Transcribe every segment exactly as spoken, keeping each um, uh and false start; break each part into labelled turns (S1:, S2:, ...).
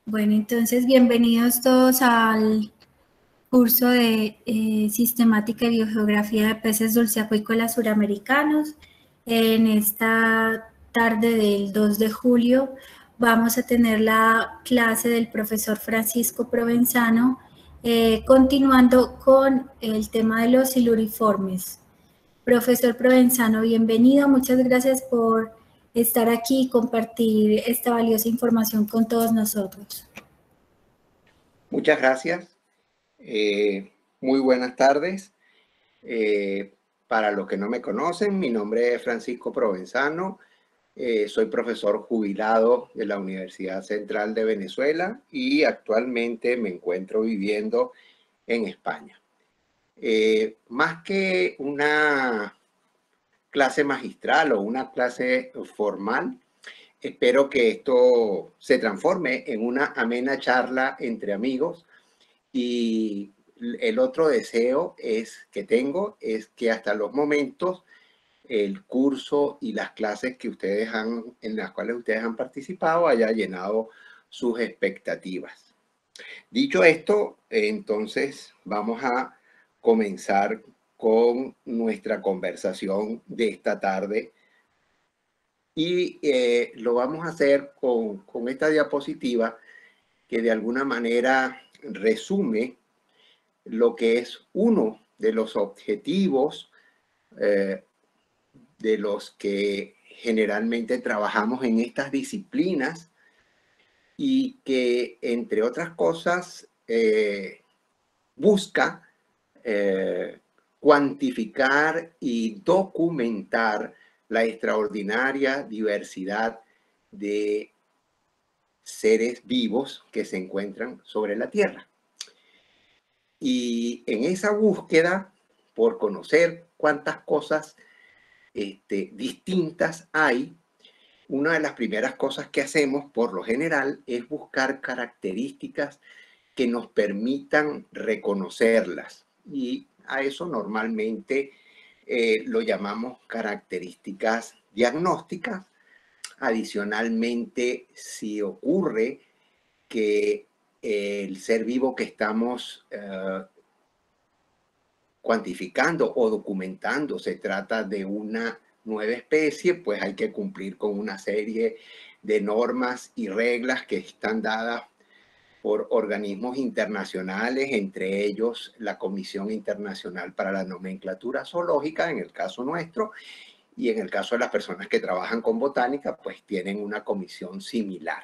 S1: Bueno, entonces bienvenidos todos al curso de eh, Sistemática y Biogeografía de Peces dulceacuícolas suramericanos. En esta tarde del dos de julio vamos a tener la clase del profesor Francisco Provenzano, eh, continuando con el tema de los siluriformes. Profesor Provenzano, bienvenido. Muchas gracias por estar aquí y compartir esta valiosa información con todos nosotros.
S2: Muchas gracias. Eh, muy buenas tardes. Eh, para los que no me conocen, mi nombre es Francisco Provenzano. Eh, soy profesor jubilado de la Universidad Central de Venezuela y actualmente me encuentro viviendo en España. Eh, más que una clase magistral o una clase formal, espero que esto se transforme en una amena charla entre amigos. Y el otro deseo es, que tengo es que hasta los momentos el curso y las clases que ustedes han, en las cuales ustedes han participado haya llenado sus expectativas. Dicho esto, entonces vamos a comenzar con nuestra conversación de esta tarde y eh, lo vamos a hacer con, con esta diapositiva que de alguna manera resume lo que es uno de los objetivos eh, de los que generalmente trabajamos en estas disciplinas y que, entre otras cosas, eh, busca eh, cuantificar y documentar la extraordinaria diversidad de seres vivos que se encuentran sobre la Tierra. Y en esa búsqueda, por conocer cuántas cosas este, distintas hay, una de las primeras cosas que hacemos por lo general es buscar características que nos permitan reconocerlas. Y a eso normalmente eh, lo llamamos características diagnósticas. Adicionalmente, si ocurre que el ser vivo que estamos uh, cuantificando o documentando se trata de una nueva especie, pues hay que cumplir con una serie de normas y reglas que están dadas por organismos internacionales, entre ellos la Comisión Internacional para la Nomenclatura Zoológica, en el caso nuestro, y en el caso de las personas que trabajan con botánica, pues tienen una comisión similar.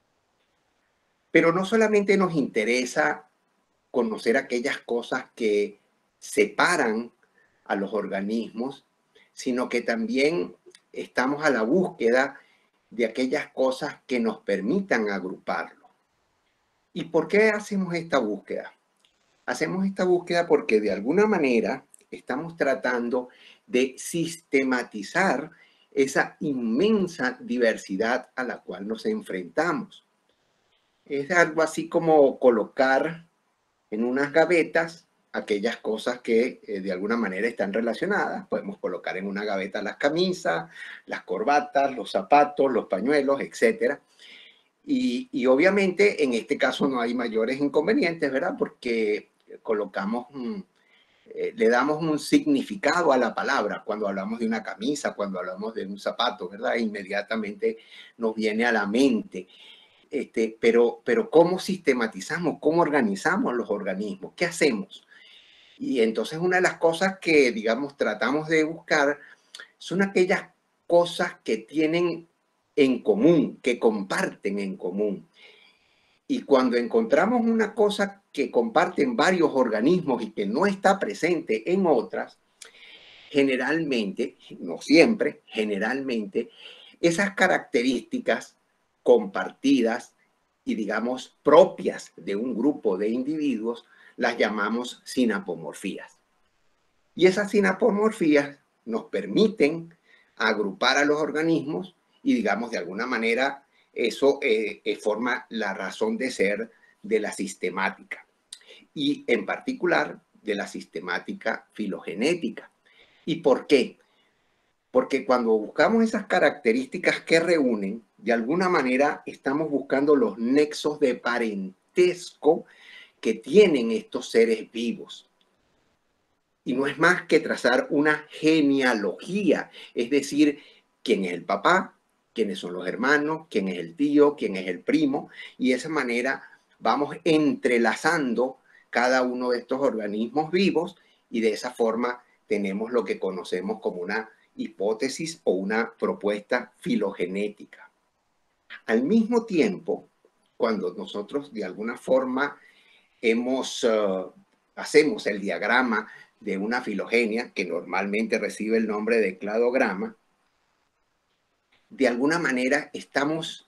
S2: Pero no solamente nos interesa conocer aquellas cosas que separan a los organismos, sino que también estamos a la búsqueda de aquellas cosas que nos permitan agruparlo. ¿Y por qué hacemos esta búsqueda? Hacemos esta búsqueda porque de alguna manera estamos tratando de sistematizar esa inmensa diversidad a la cual nos enfrentamos. Es algo así como colocar en unas gavetas aquellas cosas que eh, de alguna manera están relacionadas. Podemos colocar en una gaveta las camisas, las corbatas, los zapatos, los pañuelos, etcétera. Y, y obviamente en este caso no hay mayores inconvenientes, ¿verdad? Porque colocamos, un, eh, le damos un significado a la palabra cuando hablamos de una camisa, cuando hablamos de un zapato, ¿verdad? Inmediatamente nos viene a la mente. Este, pero, pero ¿cómo sistematizamos? ¿Cómo organizamos los organismos? ¿Qué hacemos? Y entonces una de las cosas que, digamos, tratamos de buscar son aquellas cosas que tienen en común, que comparten en común. Y cuando encontramos una cosa que comparten varios organismos y que no está presente en otras, generalmente, no siempre, generalmente, esas características compartidas y, digamos, propias de un grupo de individuos, las llamamos sinapomorfías. Y esas sinapomorfías nos permiten agrupar a los organismos y, digamos, de alguna manera, eso eh, eh, forma la razón de ser de la sistemática. Y, en particular, de la sistemática filogenética. ¿Y por qué? Porque cuando buscamos esas características que reúnen, de alguna manera estamos buscando los nexos de parentesco que tienen estos seres vivos. Y no es más que trazar una genealogía, es decir, quién es el papá, quiénes son los hermanos, quién es el tío, quién es el primo, y de esa manera vamos entrelazando cada uno de estos organismos vivos y de esa forma tenemos lo que conocemos como una hipótesis o una propuesta filogenética. Al mismo tiempo, cuando nosotros de alguna forma hemos, uh, hacemos el diagrama de una filogenia, que normalmente recibe el nombre de cladograma, de alguna manera estamos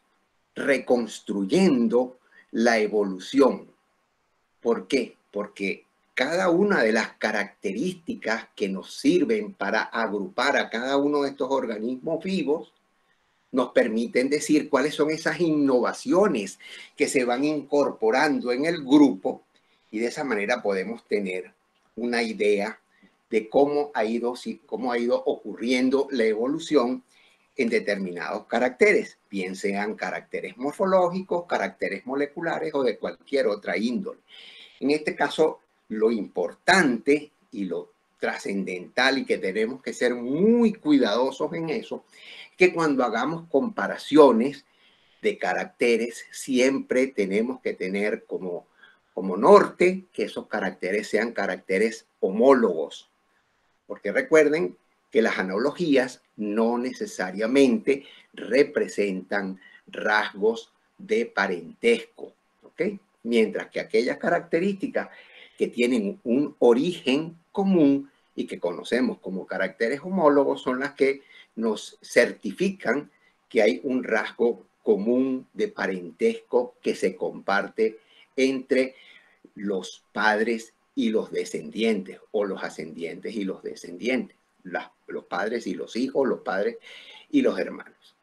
S2: reconstruyendo la evolución. ¿Por qué? Porque cada una de las características que nos sirven para agrupar a cada uno de estos organismos vivos nos permiten decir cuáles son esas innovaciones que se van incorporando en el grupo y de esa manera podemos tener una idea de cómo ha ido, cómo ha ido ocurriendo la evolución en determinados caracteres, bien sean caracteres morfológicos, caracteres moleculares o de cualquier otra índole. En este caso, lo importante y lo trascendental y que tenemos que ser muy cuidadosos en eso, que cuando hagamos comparaciones de caracteres, siempre tenemos que tener como, como norte que esos caracteres sean caracteres homólogos. Porque recuerden que las analogías no necesariamente representan rasgos de parentesco, ¿ok? Mientras que aquellas características que tienen un origen común y que conocemos como caracteres homólogos son las que nos certifican que hay un rasgo común de parentesco que se comparte entre los padres y los descendientes, o los ascendientes y los descendientes, las, los padres y los hijos, los padres y los hermanos.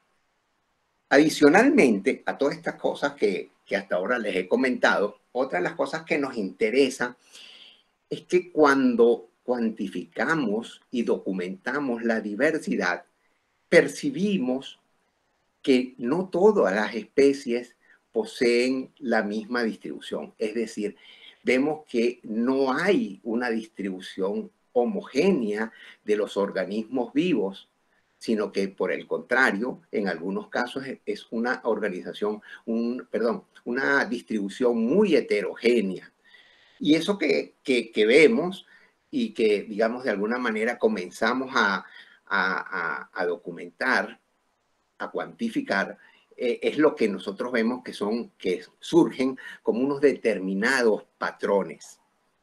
S2: Adicionalmente a todas estas cosas que, que hasta ahora les he comentado, otra de las cosas que nos interesa es que cuando cuantificamos y documentamos la diversidad, percibimos que no todas las especies poseen la misma distribución. Es decir, vemos que no hay una distribución homogénea de los organismos vivos, sino que por el contrario, en algunos casos es una organización, un, perdón, una distribución muy heterogénea. Y eso que, que, que vemos y que, digamos, de alguna manera comenzamos a, a, a, a documentar, a cuantificar, eh, es lo que nosotros vemos que son, que surgen como unos determinados patrones.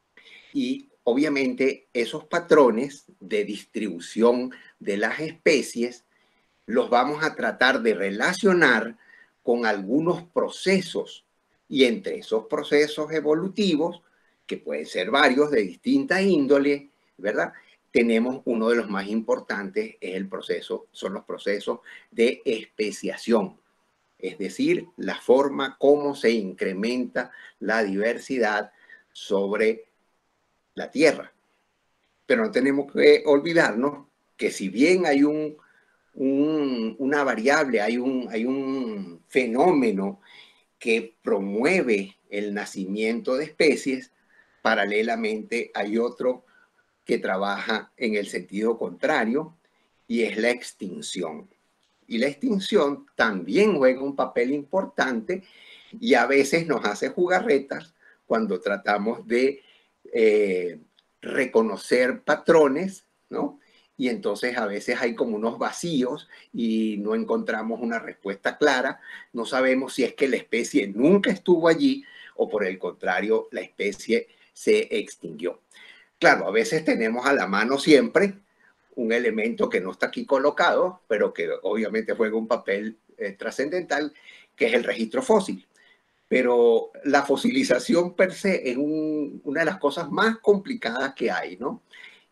S2: Y obviamente esos patrones de distribución de las especies los vamos a tratar de relacionar con algunos procesos y entre esos procesos evolutivos, que pueden ser varios de distinta índole, ¿verdad? Tenemos uno de los más importantes, es el proceso, son los procesos de especiación, es decir, la forma como se incrementa la diversidad sobre la Tierra. Pero no tenemos que olvidarnos que si bien hay un, un, una variable, hay un, hay un fenómeno que promueve el nacimiento de especies, paralelamente hay otro que trabaja en el sentido contrario y es la extinción. Y la extinción también juega un papel importante y a veces nos hace jugarretas cuando tratamos de eh, reconocer patrones, ¿no? Y entonces a veces hay como unos vacíos y no encontramos una respuesta clara. No sabemos si es que la especie nunca estuvo allí o por el contrario, la especie se extinguió. Claro, a veces tenemos a la mano siempre un elemento que no está aquí colocado, pero que obviamente juega un papel eh, trascendental, que es el registro fósil. Pero la fosilización per se es un, una de las cosas más complicadas que hay, ¿no?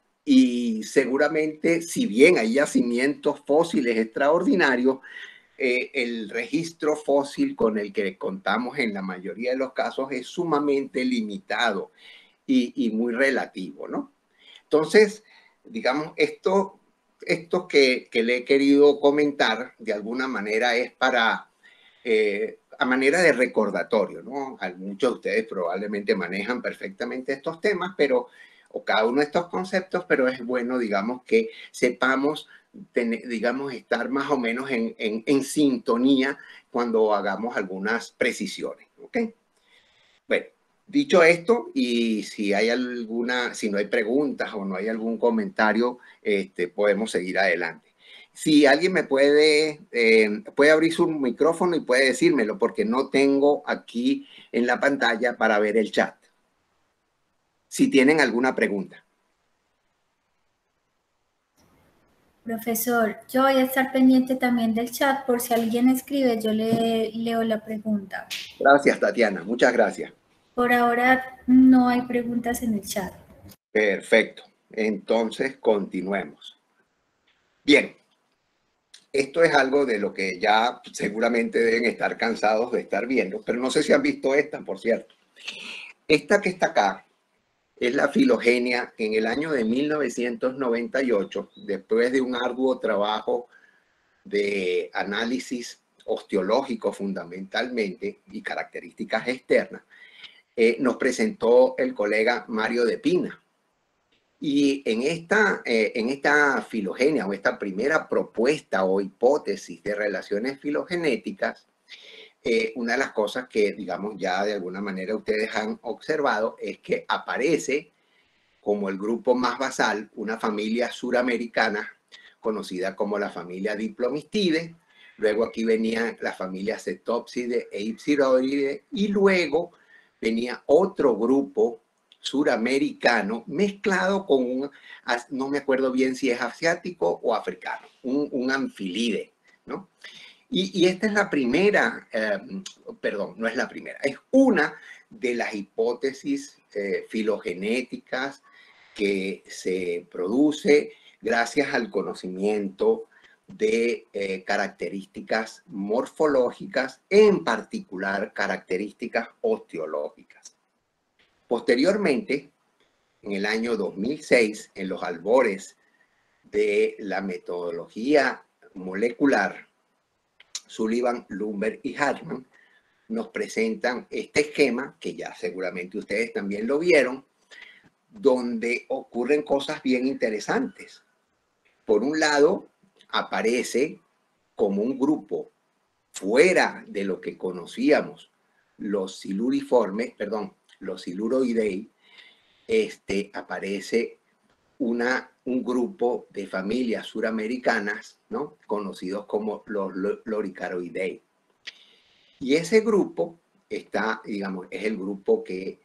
S2: Y seguramente, si bien hay yacimientos fósiles extraordinarios, eh, el registro fósil con el que contamos en la mayoría de los casos es sumamente limitado y, y muy relativo, ¿no? Entonces, digamos, esto esto que, que le he querido comentar de alguna manera es para, eh, a manera de recordatorio, ¿no? Muchos de ustedes probablemente manejan perfectamente estos temas, pero, o cada uno de estos conceptos, pero es bueno, digamos, que sepamos, ten, digamos, estar más o menos en, en, en sintonía cuando hagamos algunas precisiones, ¿ok? Bueno, dicho esto, y si hay alguna, si no hay preguntas o no hay algún comentario, este, podemos seguir adelante. Si alguien me puede, eh, puede abrir su micrófono y puede decírmelo, porque no tengo aquí en la pantalla para ver el chat. Si tienen alguna pregunta.
S1: Profesor, yo voy a estar pendiente también del chat por si alguien escribe, yo le leo la pregunta.
S2: Gracias, Tatiana. Muchas gracias.
S1: Por ahora no hay preguntas en el chat.
S2: Perfecto. Entonces, continuemos. Bien. Esto es algo de lo que ya seguramente deben estar cansados de estar viendo, pero no sé si han visto esta, por cierto. Esta que está acá es la filogenia en el año de mil novecientos noventa y ocho, después de un arduo trabajo de análisis osteológico fundamentalmente y características externas, eh, nos presentó el colega Mario de Pina. Y en esta, eh, en esta filogenia o esta primera propuesta o hipótesis de relaciones filogenéticas, eh, una de las cosas que, digamos, ya de alguna manera ustedes han observado es que aparece como el grupo más basal una familia suramericana conocida como la familia Diplomystide. Luego aquí venía la familia Cetopside e Ipsiloide y luego venía otro grupo suramericano mezclado con un, no me acuerdo bien si es asiático o africano, un, un anfilide, ¿no? Y, y esta es la primera, eh, perdón, no es la primera, es una de las hipótesis eh, filogenéticas que se produce gracias al conocimiento de eh, características morfológicas, en particular características osteológicas. Posteriormente, en el año dos mil seis, en los albores de la metodología molecular, Sullivan, Lumber y Hartman nos presentan este esquema, que ya seguramente ustedes también lo vieron, donde ocurren cosas bien interesantes. Por un lado, aparece como un grupo fuera de lo que conocíamos los siluriformes, perdón, los siluroidei, este, aparece una, un grupo de familias suramericanas, ¿no? Conocidos como los loricaroidei. Y ese grupo está, digamos, es el grupo que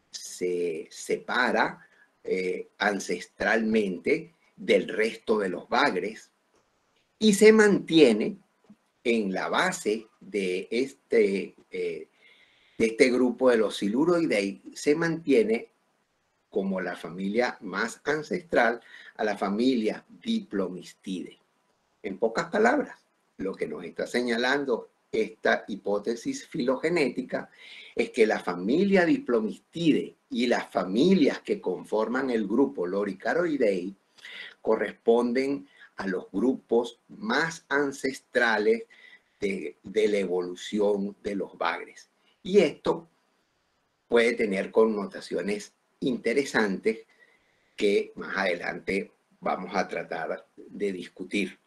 S2: se separa eh, ancestralmente del resto de los bagres y se mantiene en la base de este, eh, de este grupo de los siluroidei, se mantiene como la familia más ancestral a la familia Diplomystide. En pocas palabras, lo que nos está señalando esta hipótesis filogenética es que la familia Diplomystide y las familias que conforman el grupo Loricaroidei corresponden a los grupos más ancestrales de, de la evolución de los bagres. Y esto puede tener connotaciones interesantes que más adelante vamos a tratar de discutir.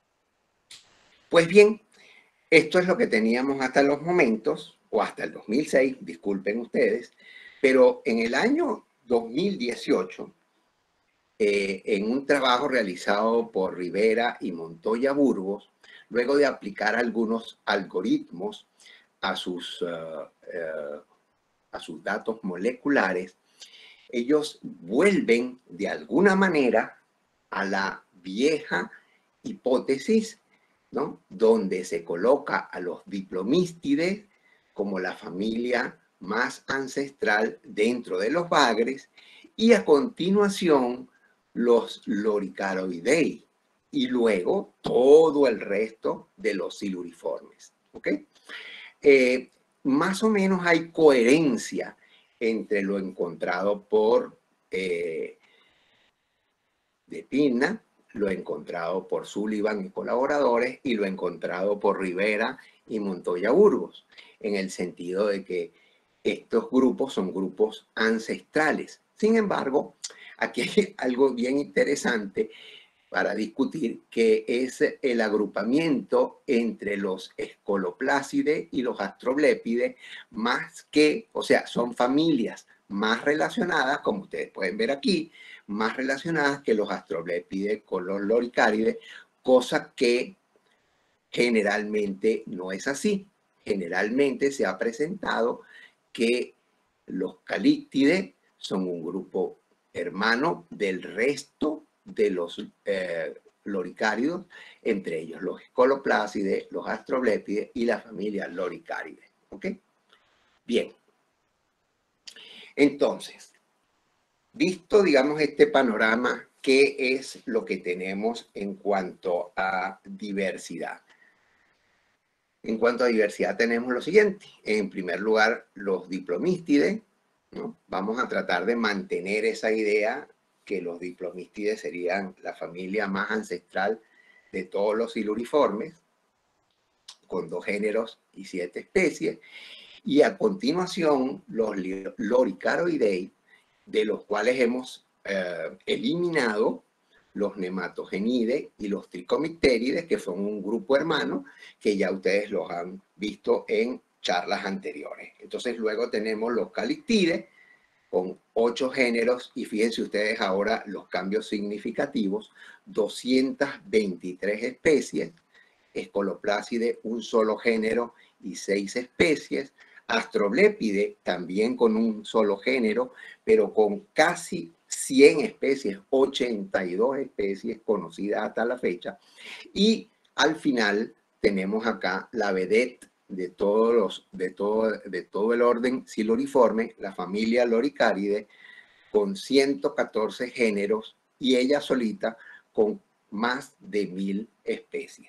S2: Pues bien, esto es lo que teníamos hasta los momentos, o hasta el dos mil seis, disculpen ustedes, pero en el año dos mil dieciocho, eh, en un trabajo realizado por Rivera y Montoya Burgos, luego de aplicar algunos algoritmos a sus, uh, uh, a sus datos moleculares, ellos vuelven de alguna manera a la vieja hipótesis, ¿no? Donde se coloca a los Diplomystides como la familia más ancestral dentro de los bagres y a continuación los Loricaroidei y luego todo el resto de los siluriformes. ¿Ok? Eh, más o menos hay coherencia entre lo encontrado por eh, De Pina, lo encontrado por Sullivan y colaboradores y lo encontrado por Rivera y Montoya Burgos, en el sentido de que estos grupos son grupos ancestrales. Sin embargo, aquí hay algo bien interesante para discutir, que es el agrupamiento entre los escoloplácides y los astroblépides, más que, o sea, son familias más relacionadas, como ustedes pueden ver aquí, más relacionadas que los astroblépides con los loricárides, cosa que generalmente no es así. Generalmente se ha presentado que los calíctides son un grupo hermano del resto de los eh, loricáridos, entre ellos los escoloplácides, los astroblépides y la familia loricárides. ¿Ok? Bien. Entonces, visto, digamos, este panorama, ¿qué es lo que tenemos en cuanto a diversidad? En cuanto a diversidad tenemos lo siguiente. En primer lugar, los diplomístides, ¿no? Vamos a tratar de mantener esa idea que los diplomístides serían la familia más ancestral de todos los siluriformes, con dos géneros y siete especies. Y a continuación, los loricaroidei, de los cuales hemos eh, eliminado los nematogenides y los tricomicterides, que son un grupo hermano, que ya ustedes los han visto en charlas anteriores. Entonces luego tenemos los calictides, con ocho géneros, y fíjense ustedes ahora los cambios significativos, doscientas veintitrés especies, escoloplácide, un solo género y seis especies, astroblepide, también con un solo género, pero con casi cien especies, ochenta y dos especies conocidas hasta la fecha. Y al final tenemos acá la vedette de, todos los, de, todo, de todo el orden siluriforme, la familia Loricariide, con ciento catorce géneros y ella solita con más de mil especies.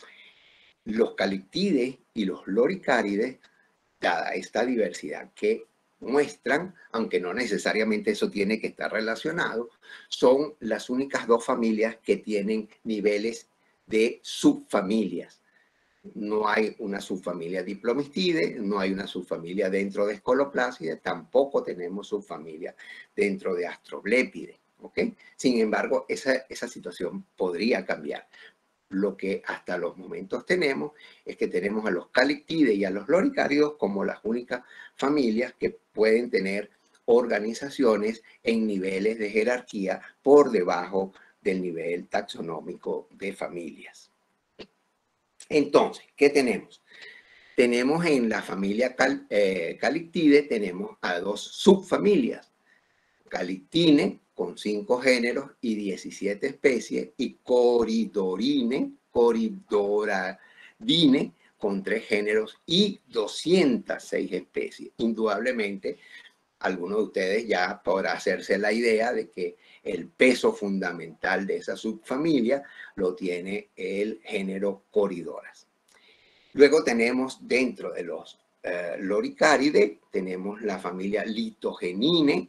S2: Los calictides y los loricárides, dada esta diversidad que muestran, aunque no necesariamente eso tiene que estar relacionado, son las únicas dos familias que tienen niveles de subfamilias. No hay una subfamilia diplomistide, no hay una subfamilia dentro de escoloplácide, tampoco tenemos subfamilia dentro de astroblepide. ¿Ok? Sin embargo, esa, esa situación podría cambiar. Lo que hasta los momentos tenemos es que tenemos a los calictides y a los loricáridos como las únicas familias que pueden tener organizaciones en niveles de jerarquía por debajo del nivel taxonómico de familias. Entonces, ¿qué tenemos? Tenemos en la familia cal, eh, calictide, tenemos a dos subfamilias, calictine, con cinco géneros y diecisiete especies, y coridorine, coridoradine, con tres géneros y doscientas seis especies. Indudablemente, alguno de ustedes ya podrá hacerse la idea de que el peso fundamental de esa subfamilia lo tiene el género Coridoras. Luego tenemos dentro de los eh, loricárides, tenemos la familia Litogenine,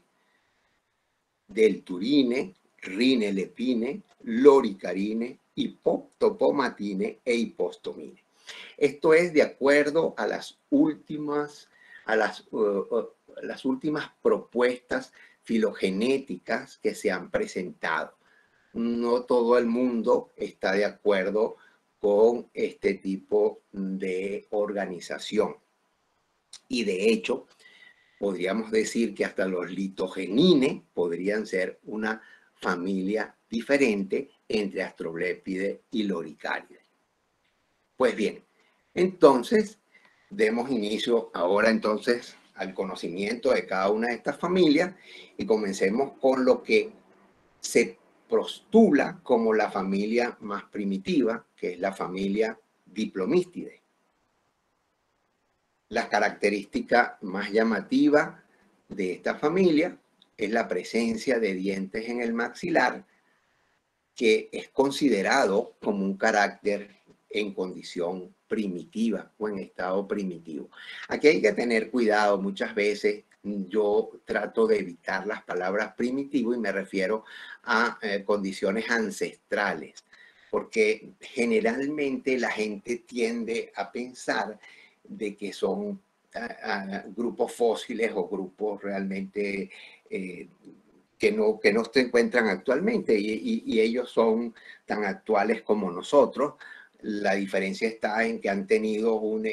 S2: Delturine, Rinelepine, Loricarine, Hipoptopomatine e Hipostomine. Esto es de acuerdo a las últimas, a las, uh, uh, las últimas propuestas filogenéticas que se han presentado. No todo el mundo está de acuerdo con este tipo de organización. Y de hecho, podríamos decir que hasta los litogenines podrían ser una familia diferente entre astroblepide y loricáride. Pues bien, entonces demos inicio ahora entonces al conocimiento de cada una de estas familias y comencemos con lo que se postula como la familia más primitiva, que es la familia Diplomístide. La característica más llamativa de esta familia es la presencia de dientes en el maxilar, que es considerado como un carácter en condición primitiva o en estado primitivo. Aquí hay que tener cuidado, muchas veces yo trato de evitar las palabras primitivo y me refiero a eh, condiciones ancestrales, porque generalmente la gente tiende a pensar de que son a, a grupos fósiles o grupos realmente eh, que, no, que no se encuentran actualmente y, y, y ellos son tan actuales como nosotros. La diferencia está en que han tenido un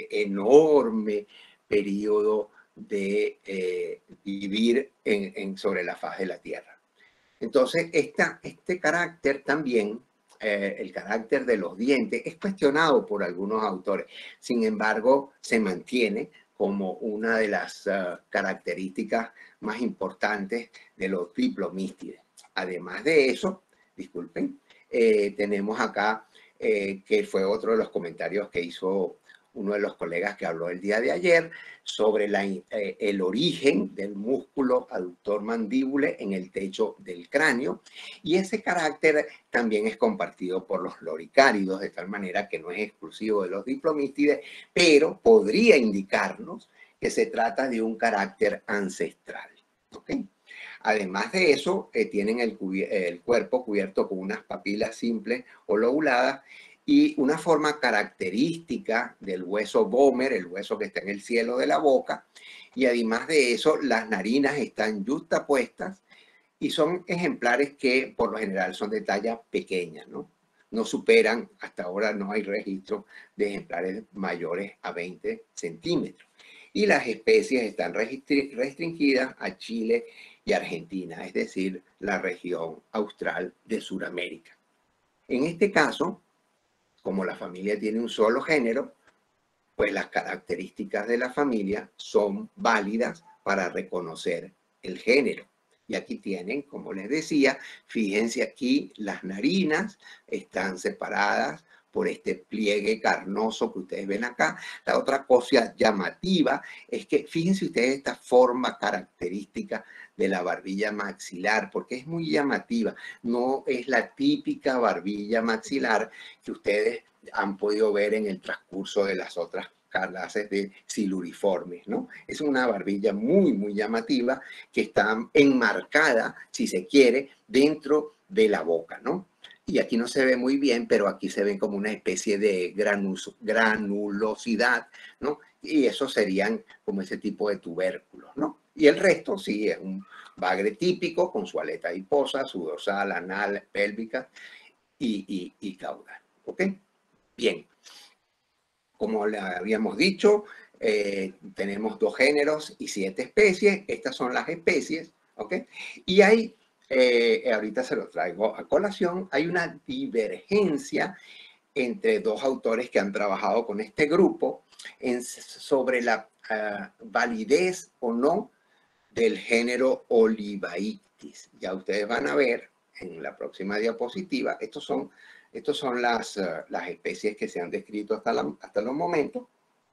S2: enorme periodo de eh, vivir en, en, sobre la faz de la Tierra. Entonces, esta, este carácter también, eh, el carácter de los dientes, es cuestionado por algunos autores. Sin embargo, se mantiene como una de las uh, características más importantes de los diplomístides. Además de eso, disculpen, eh, tenemos acá, eh, que fue otro de los comentarios que hizo uno de los colegas que habló el día de ayer, sobre la, eh, el origen del músculo aductor mandíbula en el techo del cráneo. Y ese carácter también es compartido por los loricáridos, de tal manera que no es exclusivo de los diplomístides, pero podría indicarnos que se trata de un carácter ancestral. ¿Okay? Además de eso, eh, tienen el, el cuerpo cubierto con unas papilas simples o lobuladas y una forma característica del hueso Bomer, el hueso que está en el cielo de la boca, y además de eso, las narinas están yuxtapuestas y son ejemplares que por lo general son de talla pequeña, ¿no? No superan, hasta ahora no hay registro de ejemplares mayores a veinte centímetros. Y las especies están restringidas a Chile y Argentina, es decir, la región austral de Sudamérica. En este caso, como la familia tiene un solo género, pues las características de la familia son válidas para reconocer el género. Y aquí tienen, como les decía, fíjense aquí, las narinas están separadas por este pliegue carnoso que ustedes ven acá. La otra cosa llamativa es que fíjense ustedes esta forma característica de la barbilla maxilar, porque es muy llamativa. No es la típica barbilla maxilar que ustedes han podido ver en el transcurso de las otras clases de siluriformes, ¿no? Es una barbilla muy, muy llamativa que está enmarcada, si se quiere, dentro de la boca, ¿no? Y aquí no se ve muy bien, pero aquí se ven como una especie de granus, granulosidad, ¿no? Y eso serían como ese tipo de tubérculos, ¿no? Y el resto sí es un bagre típico con su aleta adiposa, su dorsal, anal, pélvica y, y, y caudal, ¿ok? Bien. Como le habíamos dicho, eh, tenemos dos géneros y siete especies. Estas son las especies, ¿ok? Y hay, eh, ahorita se lo traigo a colación, hay una divergencia entre dos autores que han trabajado con este grupo en, sobre la uh, validez o no del género Olivaitis. Ya ustedes van a ver en la próxima diapositiva, estos son Estas son las, uh, las especies que se han descrito hasta, la, hasta los momentos.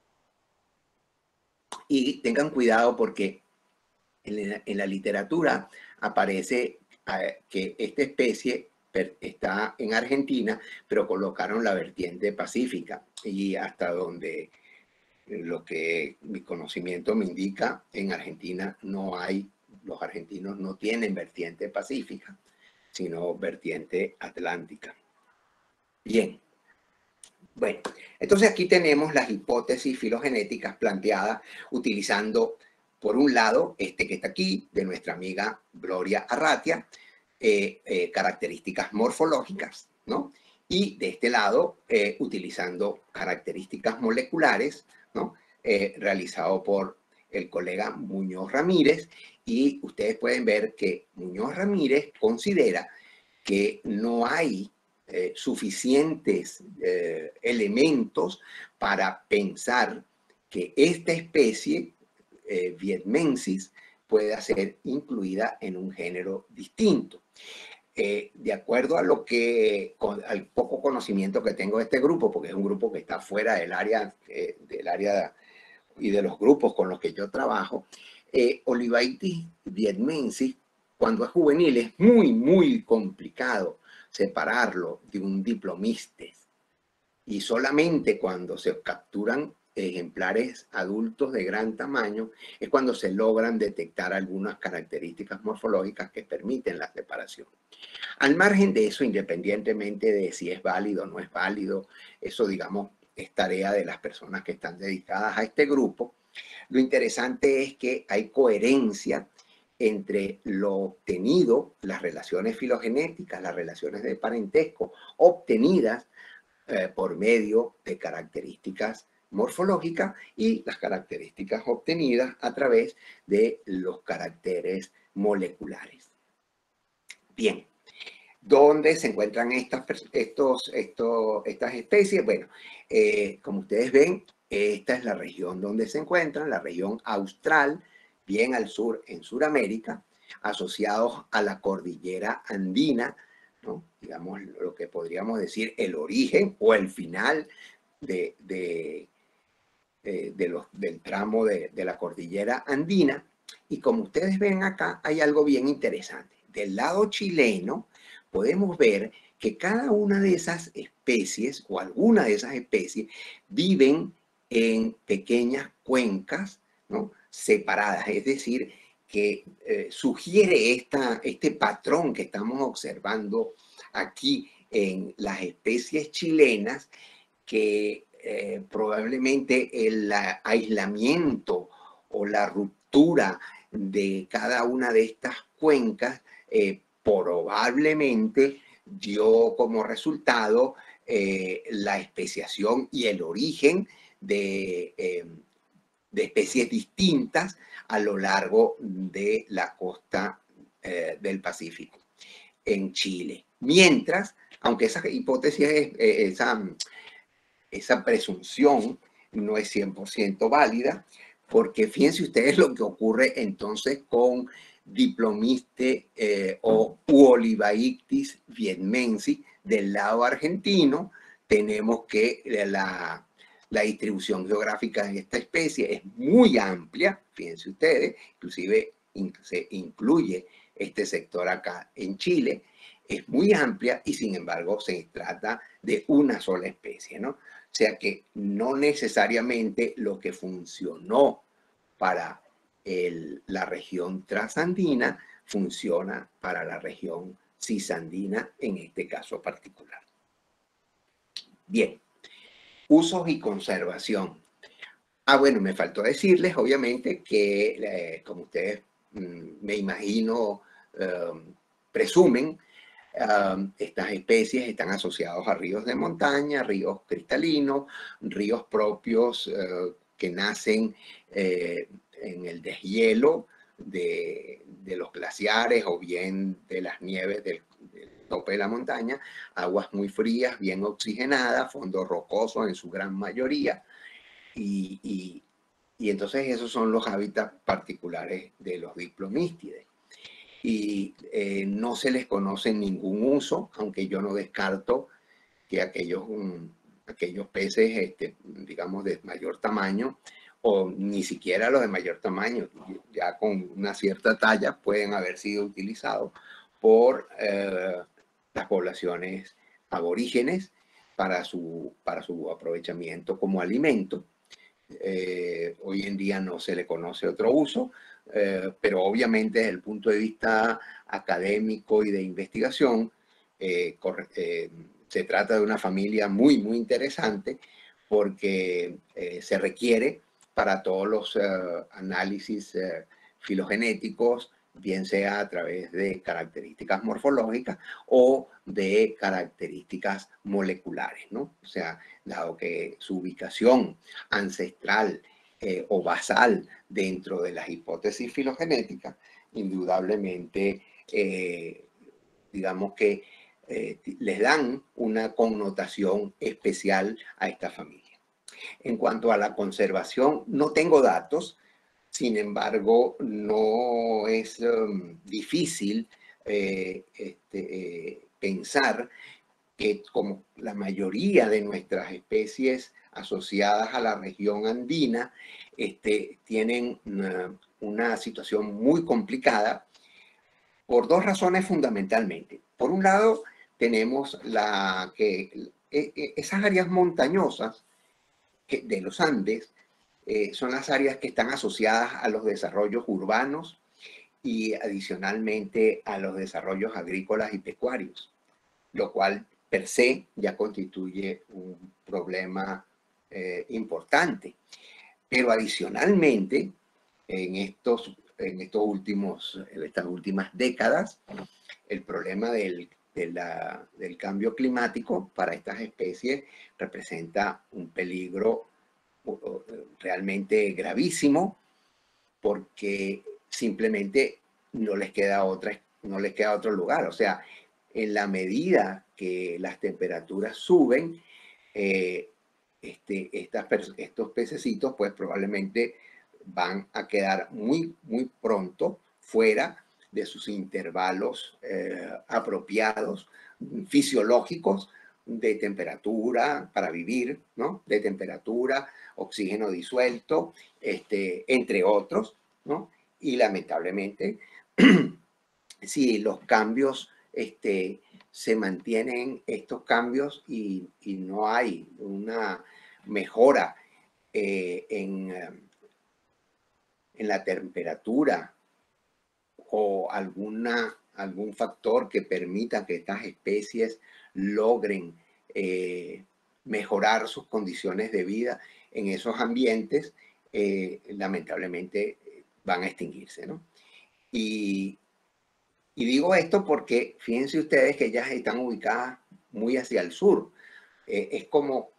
S2: Y tengan cuidado porque en la, en la literatura aparece uh, que esta especie está en Argentina, pero colocaron la vertiente pacífica. Y hasta donde lo que mi conocimiento me indica, en Argentina no hay, los argentinos no tienen vertiente pacífica, sino vertiente atlántica. Bien, bueno, entonces aquí tenemos las hipótesis filogenéticas planteadas utilizando, por un lado, este que está aquí, de nuestra amiga Gloria Arratia, eh, eh, características morfológicas, ¿no? Y de este lado, eh, utilizando características moleculares, ¿no? Eh, realizado por el colega Muñoz Ramírez, y ustedes pueden ver que Muñoz Ramírez considera que no hay Eh, suficientes eh, elementos para pensar que esta especie, eh, vietmensis, pueda ser incluida en un género distinto. Eh, de acuerdo a lo que, con, al poco conocimiento que tengo de este grupo, porque es un grupo que está fuera del área, eh, del área y de los grupos con los que yo trabajo, eh, Olivaitis vietmensis, cuando es juvenil, es muy, muy complicado separarlo de un diplomistes. Y solamente cuando se capturan ejemplares adultos de gran tamaño es cuando se logran detectar algunas características morfológicas que permiten la separación. Al margen de eso, independientemente de si es válido o no es válido, eso, digamos, es tarea de las personas que están dedicadas a este grupo. Lo interesante es que hay coherencia entre lo obtenido, las relaciones filogenéticas, las relaciones de parentesco obtenidas eh, por medio de características morfológicas y las características obtenidas a través de los caracteres moleculares. Bien. ¿Dónde se encuentran estas, estos, estos, estas especies? Bueno, eh, como ustedes ven, esta es la región donde se encuentran, la región austral, bien al sur en Sudamérica, asociados a la cordillera andina, ¿no? Digamos lo que podríamos decir el origen o el final de, de, de, de los, del tramo de, de la cordillera andina. Y como ustedes ven acá, hay algo bien interesante. Del lado chileno, podemos ver que cada una de esas especies o alguna de esas especies viven en pequeñas cuencas, ¿no? Separadas, es decir, que eh, sugiere esta, este patrón que estamos observando aquí en las especies chilenas, que eh, probablemente el aislamiento o la ruptura de cada una de estas cuencas eh, probablemente dio como resultado eh, la especiación y el origen de, eh, de especies distintas a lo largo de la costa eh, del Pacífico en Chile. Mientras, aunque esa hipótesis, es, eh, esa, esa presunción no es cien por ciento válida, porque fíjense ustedes lo que ocurre entonces con Diplomiste eh, o Uolivaictis vietmensis del lado argentino. Tenemos que la, la distribución geográfica de esta especie es muy amplia, fíjense ustedes, inclusive in, se incluye este sector acá en Chile, es muy amplia y sin embargo se trata de una sola especie, ¿no? O sea que no necesariamente lo que funcionó para el, la región transandina funciona para la región cisandina en este caso particular. Bien, usos y conservación. Ah, bueno, me faltó decirles, obviamente, que eh, como ustedes mm, me imagino eh, presumen, Uh, estas especies están asociadas a ríos de montaña, ríos cristalinos, ríos propios uh, que nacen eh, en el deshielo de, de los glaciares o bien de las nieves del, del tope de la montaña, aguas muy frías, bien oxigenadas, fondos rocosos en su gran mayoría, y, y, y entonces esos son los hábitats particulares de los diplomístides. Y eh, no se les conoce ningún uso, aunque yo no descarto que aquellos, um, aquellos peces, este, digamos, de mayor tamaño, o ni siquiera los de mayor tamaño, ya con una cierta talla, pueden haber sido utilizados por eh, las poblaciones aborígenes para su, para su aprovechamiento como alimento. Eh, hoy en día no se le conoce otro uso, eh, pero obviamente desde el punto de vista académico y de investigación, eh, corre, eh, se trata de una familia muy, muy interesante porque eh, se requiere para todos los eh, análisis eh, filogenéticos, bien sea a través de características morfológicas o de características moleculares, ¿no? O sea, dado que su ubicación ancestral eh, o basal dentro de las hipótesis filogenéticas, indudablemente, eh, digamos que eh, les dan una connotación especial a esta familia. En cuanto a la conservación, no tengo datos, sin embargo, no es um, difícil eh, este, eh, pensar que como la mayoría de nuestras especies asociadas a la región andina este, tienen una, una situación muy complicada por dos razones fundamentalmente. Por un lado, tenemos la, que, esas áreas montañosas que, de los Andes eh, son las áreas que están asociadas a los desarrollos urbanos y adicionalmente a los desarrollos agrícolas y pecuarios, lo cual per se ya constituye un problema eh, importante. Pero adicionalmente, en, estos, en, estos últimos, en estas últimas décadas, el problema del, de la, del cambio climático para estas especies representa un peligro realmente gravísimo, porque simplemente no les queda otra, no les queda otro lugar. O sea, en la medida que las temperaturas suben, eh, este, estas, estos pececitos pues probablemente van a quedar muy, muy pronto fuera de sus intervalos eh, apropiados, fisiológicos, de temperatura para vivir, ¿no? De temperatura, oxígeno disuelto, este, entre otros, ¿no? Y lamentablemente, si los cambios este, se mantienen, estos cambios y, y no hay una mejora eh, en, en la temperatura o alguna, algún factor que permita que estas especies logren eh, mejorar sus condiciones de vida en esos ambientes, eh, lamentablemente van a extinguirse, ¿no? Y, y digo esto porque fíjense ustedes que ellas están ubicadas muy hacia el sur. Eh, es como,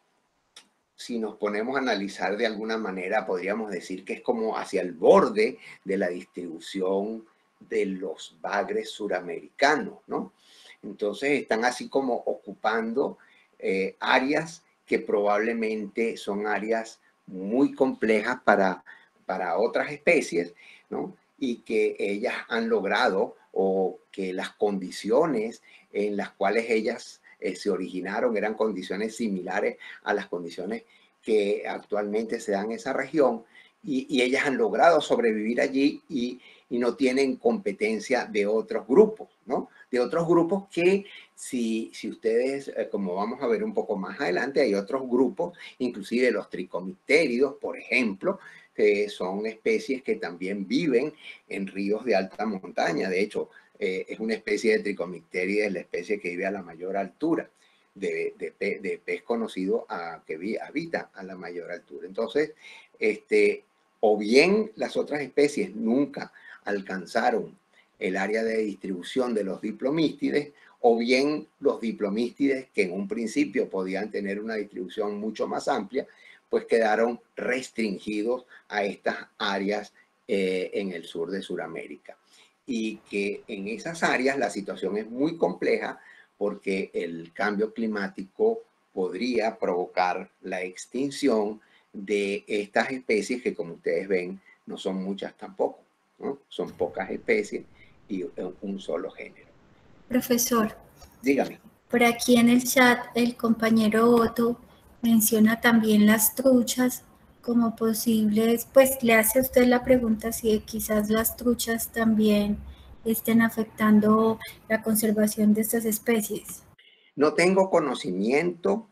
S2: si nos ponemos a analizar de alguna manera, podríamos decir que es como hacia el borde de la distribución de los bagres suramericanos, ¿no? Entonces están así como ocupando eh, áreas que probablemente son áreas muy complejas para, para otras especies, ¿no? Y que ellas han logrado, o que las condiciones en las cuales ellas eh, se originaron eran condiciones similares a las condiciones que actualmente se dan en esa región, y, y ellas han logrado sobrevivir allí y, y no tienen competencia de otros grupos, ¿no? De otros grupos que, si, si ustedes, eh, como vamos a ver un poco más adelante, hay otros grupos, inclusive los tricomictéridos, por ejemplo, que son especies que también viven en ríos de alta montaña. De hecho, eh, es una especie de tricomictéride, es la especie que vive a la mayor altura. De, de, de pez conocido a, que vi, habita a la mayor altura. Entonces, este, o bien las otras especies nunca alcanzaron el área de distribución de los diplomístides, o bien los diplomístides, que en un principio podían tener una distribución mucho más amplia, pues quedaron restringidos a estas áreas eh, en el sur de Sudamérica. Y que en esas áreas la situación es muy compleja, porque el cambio climático podría provocar la extinción de estas especies que, como ustedes ven, no son muchas tampoco, ¿no? Son pocas especies y un solo género.
S1: Profesor,
S2: dígame.
S1: Por aquí en el chat el compañero Otto menciona también las truchas como posibles, pues le hace a usted la pregunta si quizás las truchas también estén afectando la conservación de estas especies.
S2: No tengo conocimiento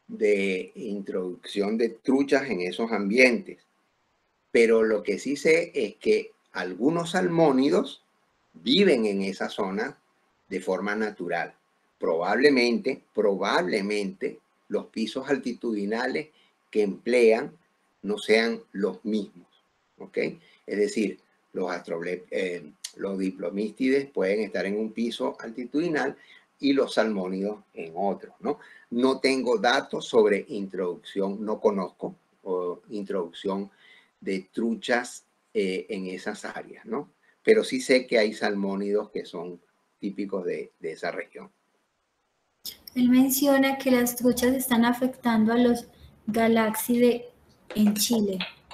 S2: de introducción de truchas en esos ambientes, pero lo que sí sé es que algunos salmónidos viven en esa zona de forma natural. Probablemente, probablemente los pisos altitudinales que emplean no sean los mismos, ¿ok? Es decir, los, eh, los diplomístides pueden estar en un piso altitudinal y los salmónidos en otro, ¿no? No tengo datos sobre introducción, no conozco o introducción de truchas eh, en esas áreas, ¿no? Pero sí sé que hay salmónidos que son típicos de, de esa región.
S1: Él menciona que las truchas están afectando a los galáxides en Chile.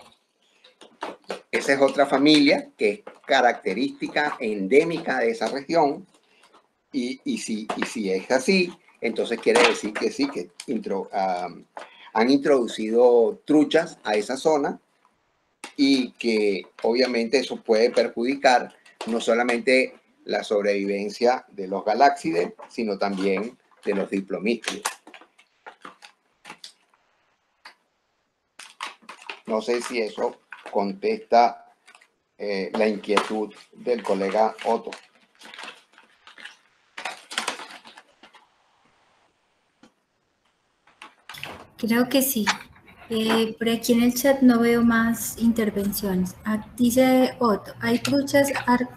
S2: Esa es otra familia que es característica endémica de esa región, y, y, si, y si es así, entonces quiere decir que sí, que intro, um, han introducido truchas a esa zona, y que obviamente eso puede perjudicar no solamente la sobrevivencia de los galáxides, sino también de los diplomístides. No sé si eso contesta eh, la inquietud del colega Otto.
S1: Creo que sí. Eh, por aquí en el chat no veo más intervenciones. Ah, dice Otto, hay truchas, ar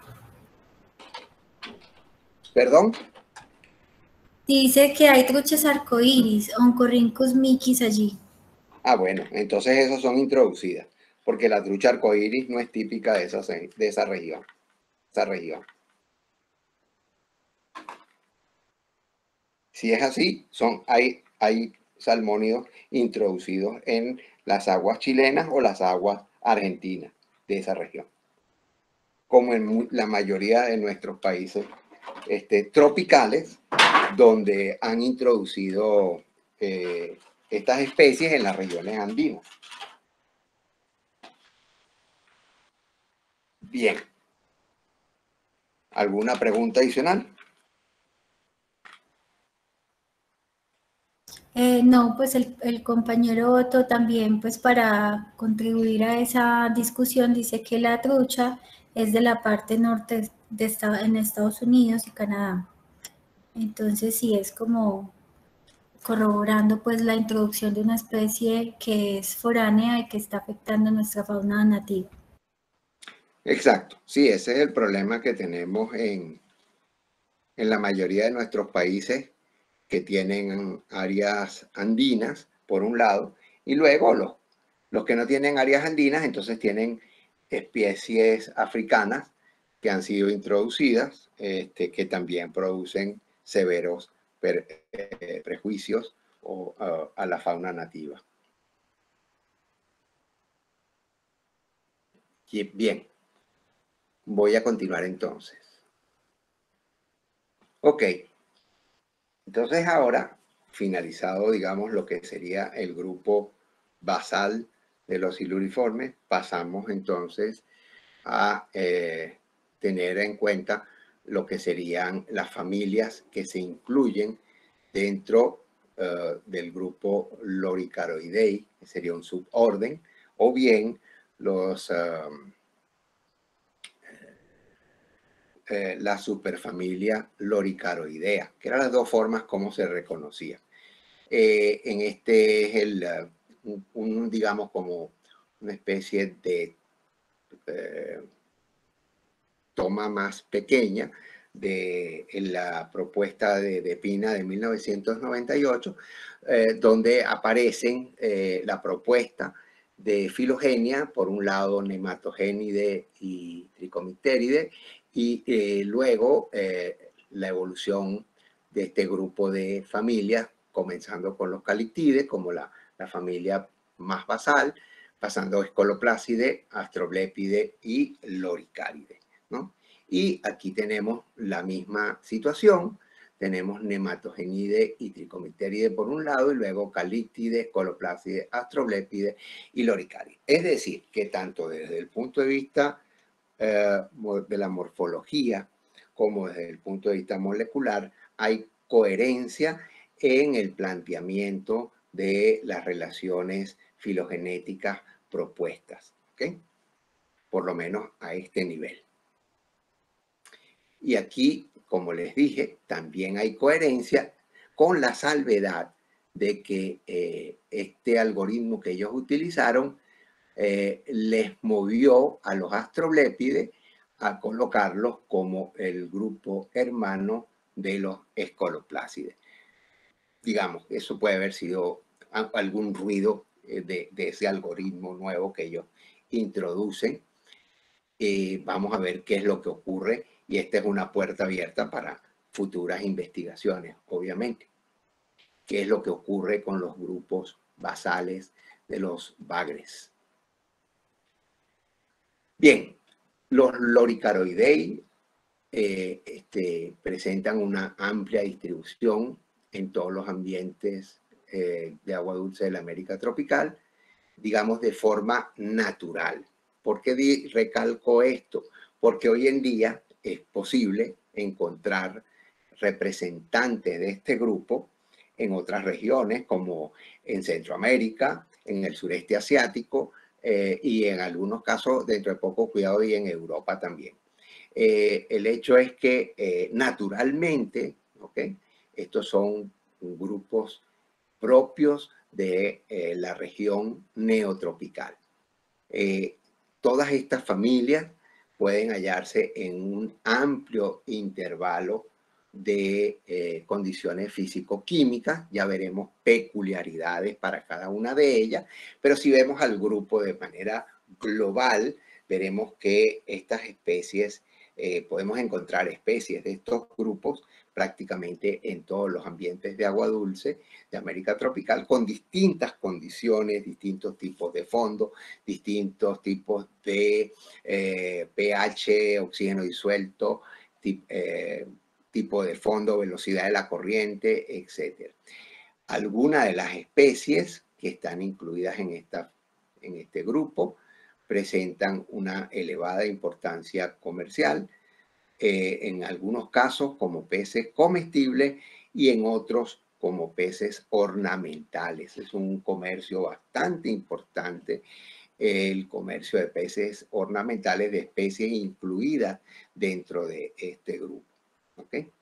S2: ¿Perdón?
S1: dice que hay truchas arcoíris, oncorrincus miquis allí.
S2: Ah, bueno, entonces esas son introducidas, porque la trucha arcoíris no es típica de esa, de esa región. Esa región. Si es así, son, hay, hay salmónidos introducidos en las aguas chilenas o las aguas argentinas de esa región, como en la mayoría de nuestros países este, tropicales, donde han introducido eh, estas especies en las regiones andinas. Bien. ¿Alguna pregunta adicional?
S1: Eh, no, pues el, el compañero Otto también, pues para contribuir a esa discusión, dice que la trucha es de la parte norte de esta, en Estados Unidos y Canadá. Entonces sí es como corroborando pues la introducción de una especie que es foránea y que está afectando nuestra fauna nativa.
S2: Exacto, sí, ese es el problema que tenemos en, en la mayoría de nuestros países que tienen áreas andinas, por un lado, y luego los, los que no tienen áreas andinas, entonces tienen especies africanas que han sido introducidas, este, que también producen severos per, eh, prejuicios o, uh, a la fauna nativa. Bien, voy a continuar entonces. Ok, entonces ahora, finalizado, digamos, lo que sería el grupo basal de los siluriformes, pasamos entonces a eh, tener en cuenta lo que serían las familias que se incluyen dentro uh, del grupo Loricaroidei, que sería un suborden, o bien los, uh, eh, la superfamilia Loricaroidea, que eran las dos formas como se reconocía. Eh, en este es el, uh, un, un, digamos, como una especie de eh, toma más pequeña de la propuesta de, de Pina de mil novecientos noventa y ocho, eh, donde aparecen eh, la propuesta de filogenia, por un lado nematogénide y tricomictéride, y eh, luego eh, la evolución de este grupo de familias, comenzando con los calictides, como la, la familia más basal, pasando a Escoloplácide, Astroblepide y Loricáride, ¿no? Y aquí tenemos la misma situación. Tenemos nematogenide y tricomictéride por un lado y luego calíctide, escoloplácide, astroblepide y loricáride. Es decir, que tanto desde el punto de vista eh, de la morfología como desde el punto de vista molecular hay coherencia en el planteamiento de las relaciones filogenéticas propuestas, ¿ok? Por lo menos a este nivel. Y aquí, como les dije, también hay coherencia con la salvedad de que eh, este algoritmo que ellos utilizaron eh, les movió a los astroblépides a colocarlos como el grupo hermano de los escoloplácides. Digamos, eso puede haber sido algún ruido de, de ese algoritmo nuevo que ellos introducen. Eh, vamos a ver qué es lo que ocurre y esta es una puerta abierta para futuras investigaciones, obviamente. ¿Qué es lo que ocurre con los grupos basales de los bagres? Bien, los Loricaroidei eh, este, presentan una amplia distribución en todos los ambientes eh, de agua dulce de la América tropical, digamos de forma natural. ¿Por qué recalco esto? Porque hoy en día es posible encontrar representantes de este grupo en otras regiones, como en Centroamérica, en el sureste asiático, eh, y en algunos casos, dentro de poco cuidado, y en Europa también. Eh, el hecho es que eh, naturalmente, ¿ok? Estos son grupos propios de eh, la región neotropical. Eh, todas estas familias pueden hallarse en un amplio intervalo de eh, condiciones físico-químicas. Ya veremos peculiaridades para cada una de ellas, pero si vemos al grupo de manera global, veremos que estas especies, eh, podemos encontrar especies de estos grupos prácticamente en todos los ambientes de agua dulce de América tropical, con distintas condiciones, distintos tipos de fondo, distintos tipos de eh, pH, oxígeno disuelto, tip, eh, tipo de fondo, velocidad de la corriente, etcétera. Algunas de las especies que están incluidas en, esta, en este grupo presentan una elevada importancia comercial, eh, en algunos casos como peces comestibles y en otros como peces ornamentales. Es un comercio bastante importante, el comercio de peces ornamentales, de especies incluidas dentro de este grupo. ¿Okay?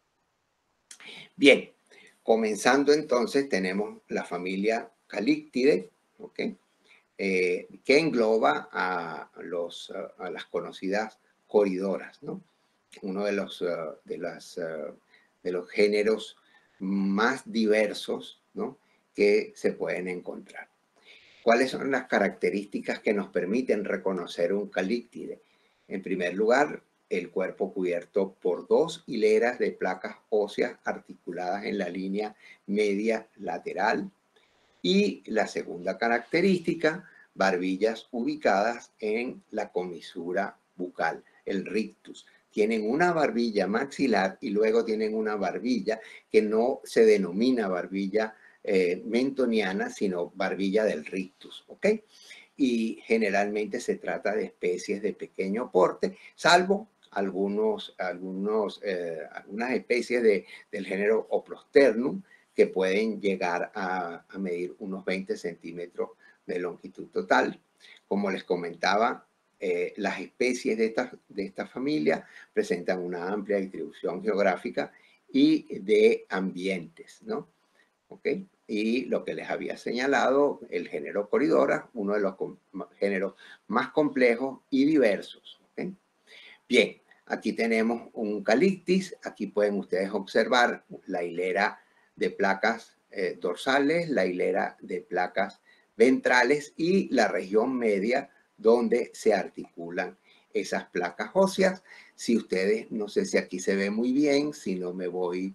S2: Bien, comenzando entonces tenemos la familia Calíctidae, ¿okay? eh, que engloba a, los, a las conocidas coridoras, ¿no? Uno de los, uh, de, las, uh, de los géneros más diversos, ¿no?, que se pueden encontrar. ¿Cuáles son las características que nos permiten reconocer un calíctide? En primer lugar, el cuerpo cubierto por dos hileras de placas óseas articuladas en la línea media lateral. Y la segunda característica, barbillas ubicadas en la comisura bucal, el rictus. Tienen una barbilla maxilar y luego tienen una barbilla que no se denomina barbilla eh, mentoniana, sino barbilla del rictus, ¿ok? Y generalmente se trata de especies de pequeño porte, salvo algunos, algunos, eh, algunas especies de, del género Oplosternum, que pueden llegar a, a medir unos veinte centímetros de longitud total. Como les comentaba, eh, las especies de esta, de esta familia presentan una amplia distribución geográfica y de ambientes, ¿no? ¿Ok? Y lo que les había señalado, el género Coridora, uno de los géneros más complejos y diversos. ¿Ok? Bien, aquí tenemos un calictis. Aquí pueden ustedes observar la hilera de placas eh, dorsales, la hilera de placas ventrales y la región media donde se articulan esas placas óseas. Si ustedes, no sé si aquí se ve muy bien, si no me voy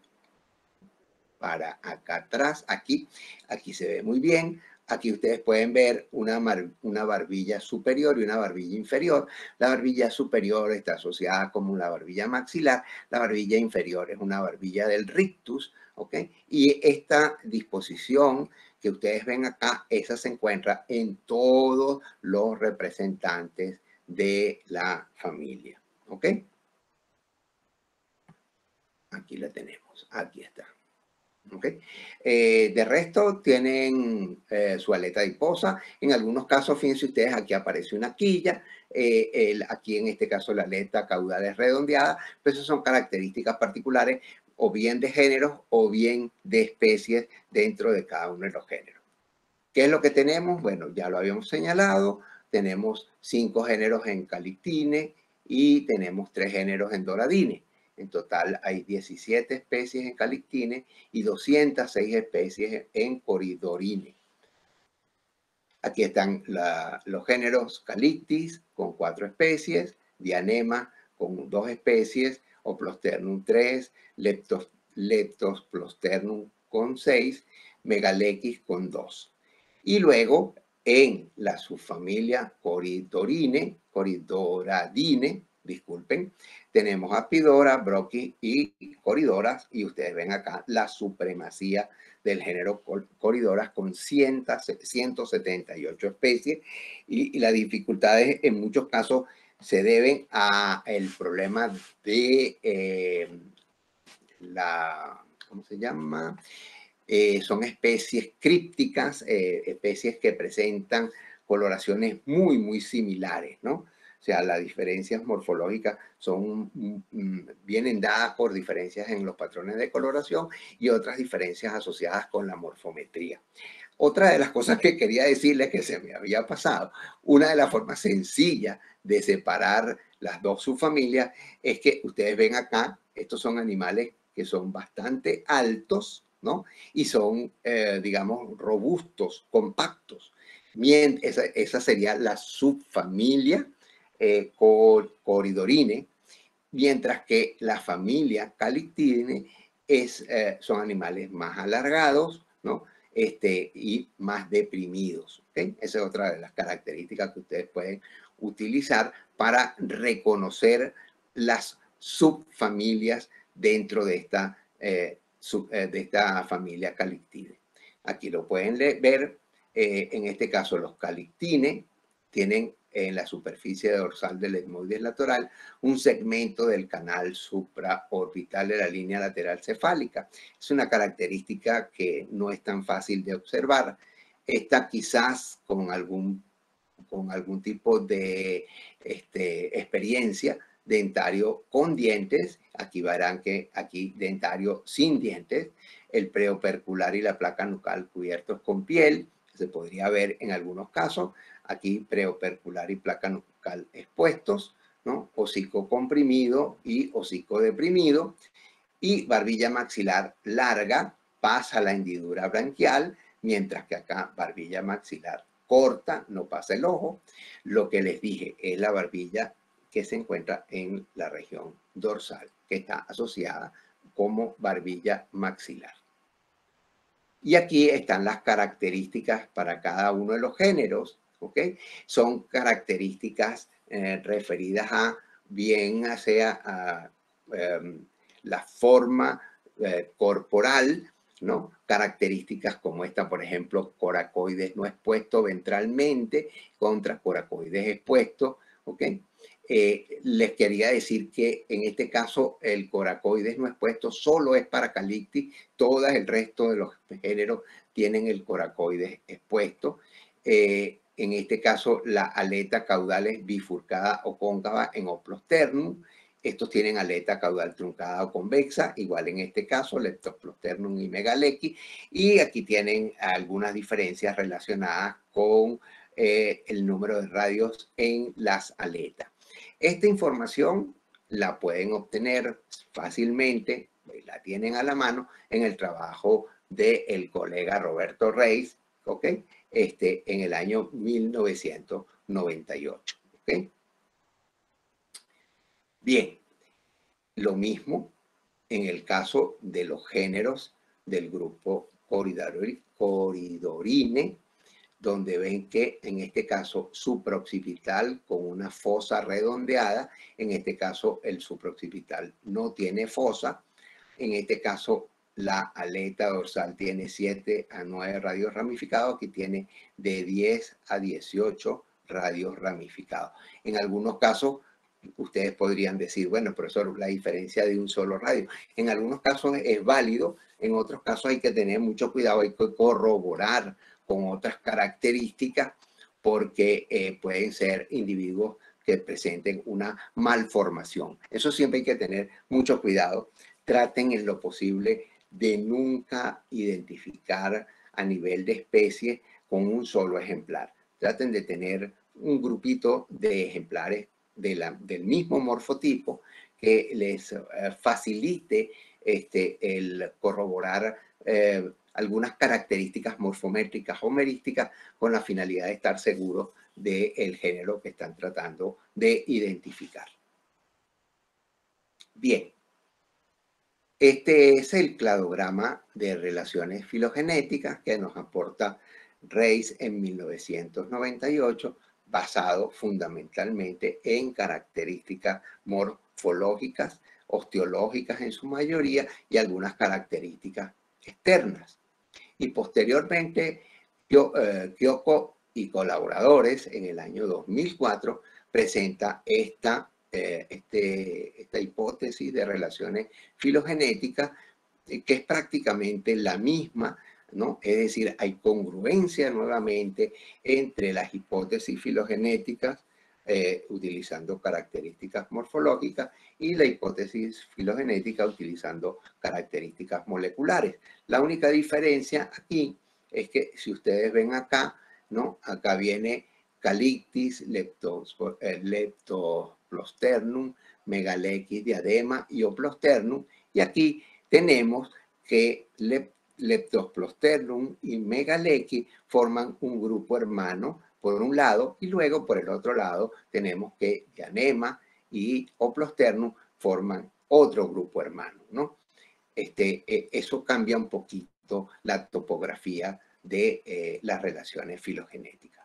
S2: para acá atrás, aquí, aquí se ve muy bien. Aquí ustedes pueden ver una, una barbilla superior y una barbilla inferior. La barbilla superior está asociada como la barbilla maxilar. La barbilla inferior es una barbilla del rictus, ¿ok? Y esta disposición que ustedes ven acá, esa se encuentra en todos los representantes de la familia, ¿ok? Aquí la tenemos, aquí está. Okay. Eh, de resto tienen eh, su aleta adiposa. En algunos casos, fíjense ustedes, aquí aparece una quilla. Eh, el, aquí en este caso la aleta caudal es redondeada. Pero esas son características particulares o bien de géneros o bien de especies dentro de cada uno de los géneros. ¿Qué es lo que tenemos? Bueno, ya lo habíamos señalado. Tenemos cinco géneros en Calictine y tenemos tres géneros en Doradine. En total hay diecisiete especies en Calictine y doscientas seis especies en Coridorine. Aquí están la, los géneros Calictis con cuatro especies, Dianema con dos especies, Oplosternum tres, Leptos, Leptosplosternum con seis, Megalequis con dos. Y luego en la subfamilia Coridorine, Coridoradine, disculpen, tenemos Apidora, Broquis y Coridoras, y ustedes ven acá la supremacía del género Coridoras con ciento setenta y ocho especies, y, y las dificultades en muchos casos se deben al problema de eh, la, ¿cómo se llama? Eh, son especies crípticas, eh, especies que presentan coloraciones muy, muy similares, ¿no? O sea, las diferencias morfológicas son, vienen dadas por diferencias en los patrones de coloración y otras diferencias asociadas con la morfometría. Otra de las cosas que quería decirles que se me había pasado, una de las formas sencillas de separar las dos subfamilias es que ustedes ven acá, estos son animales que son bastante altos, ¿no? Y son, eh, digamos, robustos, compactos. Mient esa, esa sería la subfamilia eh, Coridorine, mientras que la familia Calictidine es, eh, son animales más alargados, ¿no? Este, y más deprimidos. ¿Okay? Esa es otra de las características que ustedes pueden utilizar para reconocer las subfamilias dentro de esta, eh, sub, eh, de esta familia Calictide. Aquí lo pueden ver, eh, en este caso los Calictine tienen en la superficie dorsal del etmoides lateral un segmento del canal supraorbital de la línea lateral cefálica. Es una característica que no es tan fácil de observar. Esta quizás con algún, con algún tipo de este, experiencia dentario con dientes, aquí verán que aquí dentario sin dientes, el preopercular y la placa nucal cubiertos con piel, se podría ver en algunos casos, aquí preopercular y placa nucal expuestos, ¿no? Hocico comprimido y hocico deprimido, y barbilla maxilar larga, pasa la hendidura branquial, mientras que acá barbilla maxilar corta, no pasa el ojo. Lo que les dije es la barbilla que se encuentra en la región dorsal, que está asociada como barbilla maxilar. Y aquí están las características para cada uno de los géneros, ¿ok? Son características eh, referidas a bien sea a eh, la forma eh, corporal, ¿no? Características como esta, por ejemplo, coracoides no expuesto ventralmente contra coracoides expuesto, ¿ok? Eh, les quería decir que en este caso el coracoides no expuesto solo es para Calictis, todo el resto de los géneros tienen el coracoides expuesto. Eh, en este caso la aleta caudal es bifurcada o cóncava en Oplosternum. Estos tienen aleta caudal truncada o convexa, igual en este caso Leptoplosternum y Megalechi. Y aquí tienen algunas diferencias relacionadas con eh, el número de radios en las aletas. Esta información la pueden obtener fácilmente, la tienen a la mano en el trabajo del colega Roberto Reis, ¿ok? Este, en el año mil novecientos noventa y ocho, ¿ok? Bien, lo mismo en el caso de los géneros del grupo Coridorine, donde ven que en este caso supraoccipital con una fosa redondeada, en este caso el supraoccipital no tiene fosa, en este caso la aleta dorsal tiene siete a nueve radios ramificados, aquí tiene de diez a dieciocho radios ramificados. En algunos casos ustedes podrían decir, bueno, profesor, la diferencia de un solo radio. En algunos casos es válido, en otros casos hay que tener mucho cuidado, hay que corroborar con otras características porque eh, pueden ser individuos que presenten una malformación. Eso siempre hay que tener mucho cuidado. Traten en lo posible de nunca identificar a nivel de especie con un solo ejemplar. Traten de tener un grupito de ejemplares de la, del mismo morfotipo que les eh, facilite este, el corroborar eh, algunas características morfométricas o merísticas con la finalidad de estar seguros del género que están tratando de identificar. Bien, este es el cladograma de relaciones filogenéticas que nos aporta Reis en mil novecientos noventa y ocho, basado fundamentalmente en características morfológicas, osteológicas en su mayoría y algunas características externas. Y posteriormente, Kyoko y colaboradores en el año dos mil cuatro presenta esta, eh, este, esta hipótesis de relaciones filogenéticas, eh, que es prácticamente la misma ¿no? Es decir, hay congruencia nuevamente entre las hipótesis filogenéticas eh, utilizando características morfológicas y la hipótesis filogenética utilizando características moleculares. La única diferencia aquí es que si ustedes ven acá, ¿no? Acá viene Calyptis, Leptos, eh, Leptoplosternum, Megalechis, Diadema y Oplosternum. Y aquí tenemos que Leptoplosternum Leptoplosternum y Megalechis forman un grupo hermano por un lado, y luego por el otro lado tenemos que Diadema y Oplosternum forman otro grupo hermano, ¿no? Este, eh, eso cambia un poquito la topografía de eh, las relaciones filogenéticas.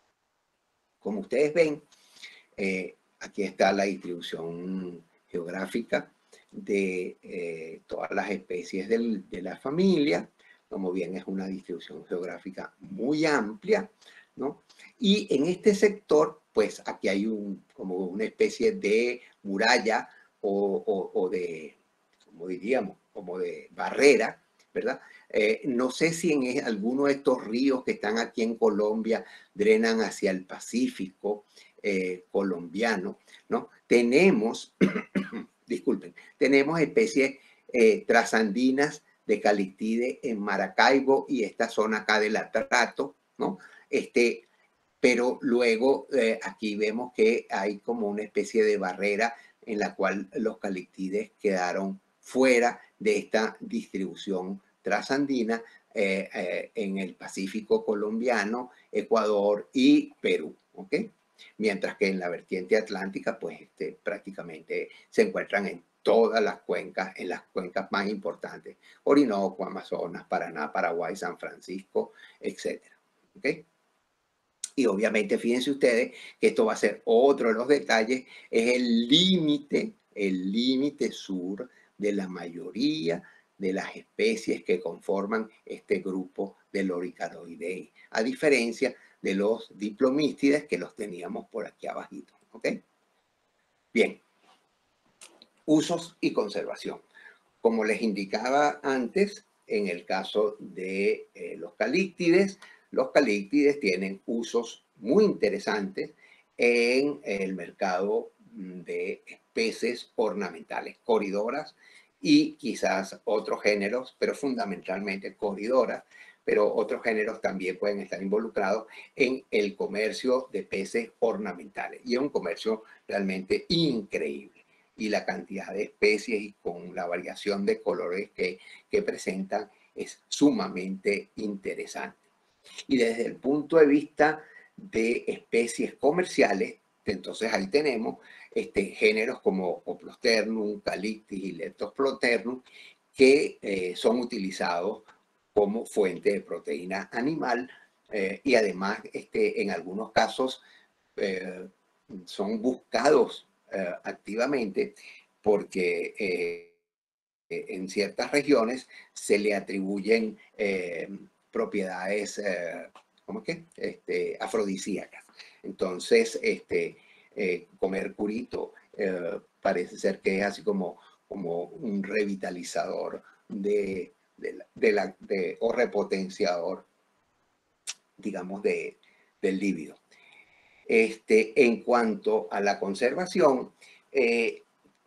S2: Como ustedes ven, eh, aquí está la distribución geográfica de eh, todas las especies del, de la familia. Como bien es una distribución geográfica muy amplia, ¿no? Y en este sector, pues aquí hay un, como una especie de muralla o, o, o de, como diríamos, como de barrera, ¿verdad? Eh, no sé si en alguno de estos ríos que están aquí en Colombia drenan hacia el Pacífico eh, colombiano, ¿no? Tenemos, disculpen, tenemos especies eh, trasandinas de Calyptide en Maracaibo y esta zona acá del Atrato, ¿no? Este, pero luego eh, aquí vemos que hay como una especie de barrera en la cual los Calyptides quedaron fuera de esta distribución trasandina eh, eh, en el Pacífico colombiano, Ecuador y Perú, ¿ok? Mientras que en la vertiente atlántica, pues este, prácticamente se encuentran en todas las cuencas, en las cuencas más importantes, Orinoco, Amazonas, Paraná, Paraguay, San Francisco, etcétera, ¿ok? Y obviamente, fíjense ustedes que esto va a ser otro de los detalles, es el límite, el límite sur de la mayoría de las especies que conforman este grupo de Loricaroidea, a diferencia de los diplomístides que los teníamos por aquí abajito, ¿ok? Bien, usos y conservación. Como les indicaba antes, en el caso de eh, los calíctides, los calíctides tienen usos muy interesantes en el mercado de especies ornamentales, coridoras y quizás otros géneros, pero fundamentalmente coridoras, pero otros géneros también pueden estar involucrados en el comercio de peces ornamentales. Y es un comercio realmente increíble. Y la cantidad de especies y con la variación de colores que, que presentan es sumamente interesante. Y desde el punto de vista de especies comerciales, entonces ahí tenemos este, géneros como Oplosternum, Calyptis y Leptoplosternum que eh, son utilizados como fuente de proteína animal eh, y además este, en algunos casos eh, son buscados eh, activamente porque eh, en ciertas regiones se le atribuyen eh, propiedades, eh, ¿cómo es que? Este, afrodisíacas. Entonces, este, eh, comer curito eh, parece ser que es así como, como un revitalizador de, de, la, de la, de, o repotenciador, digamos, de, del líbido. Este, en cuanto a la conservación, eh,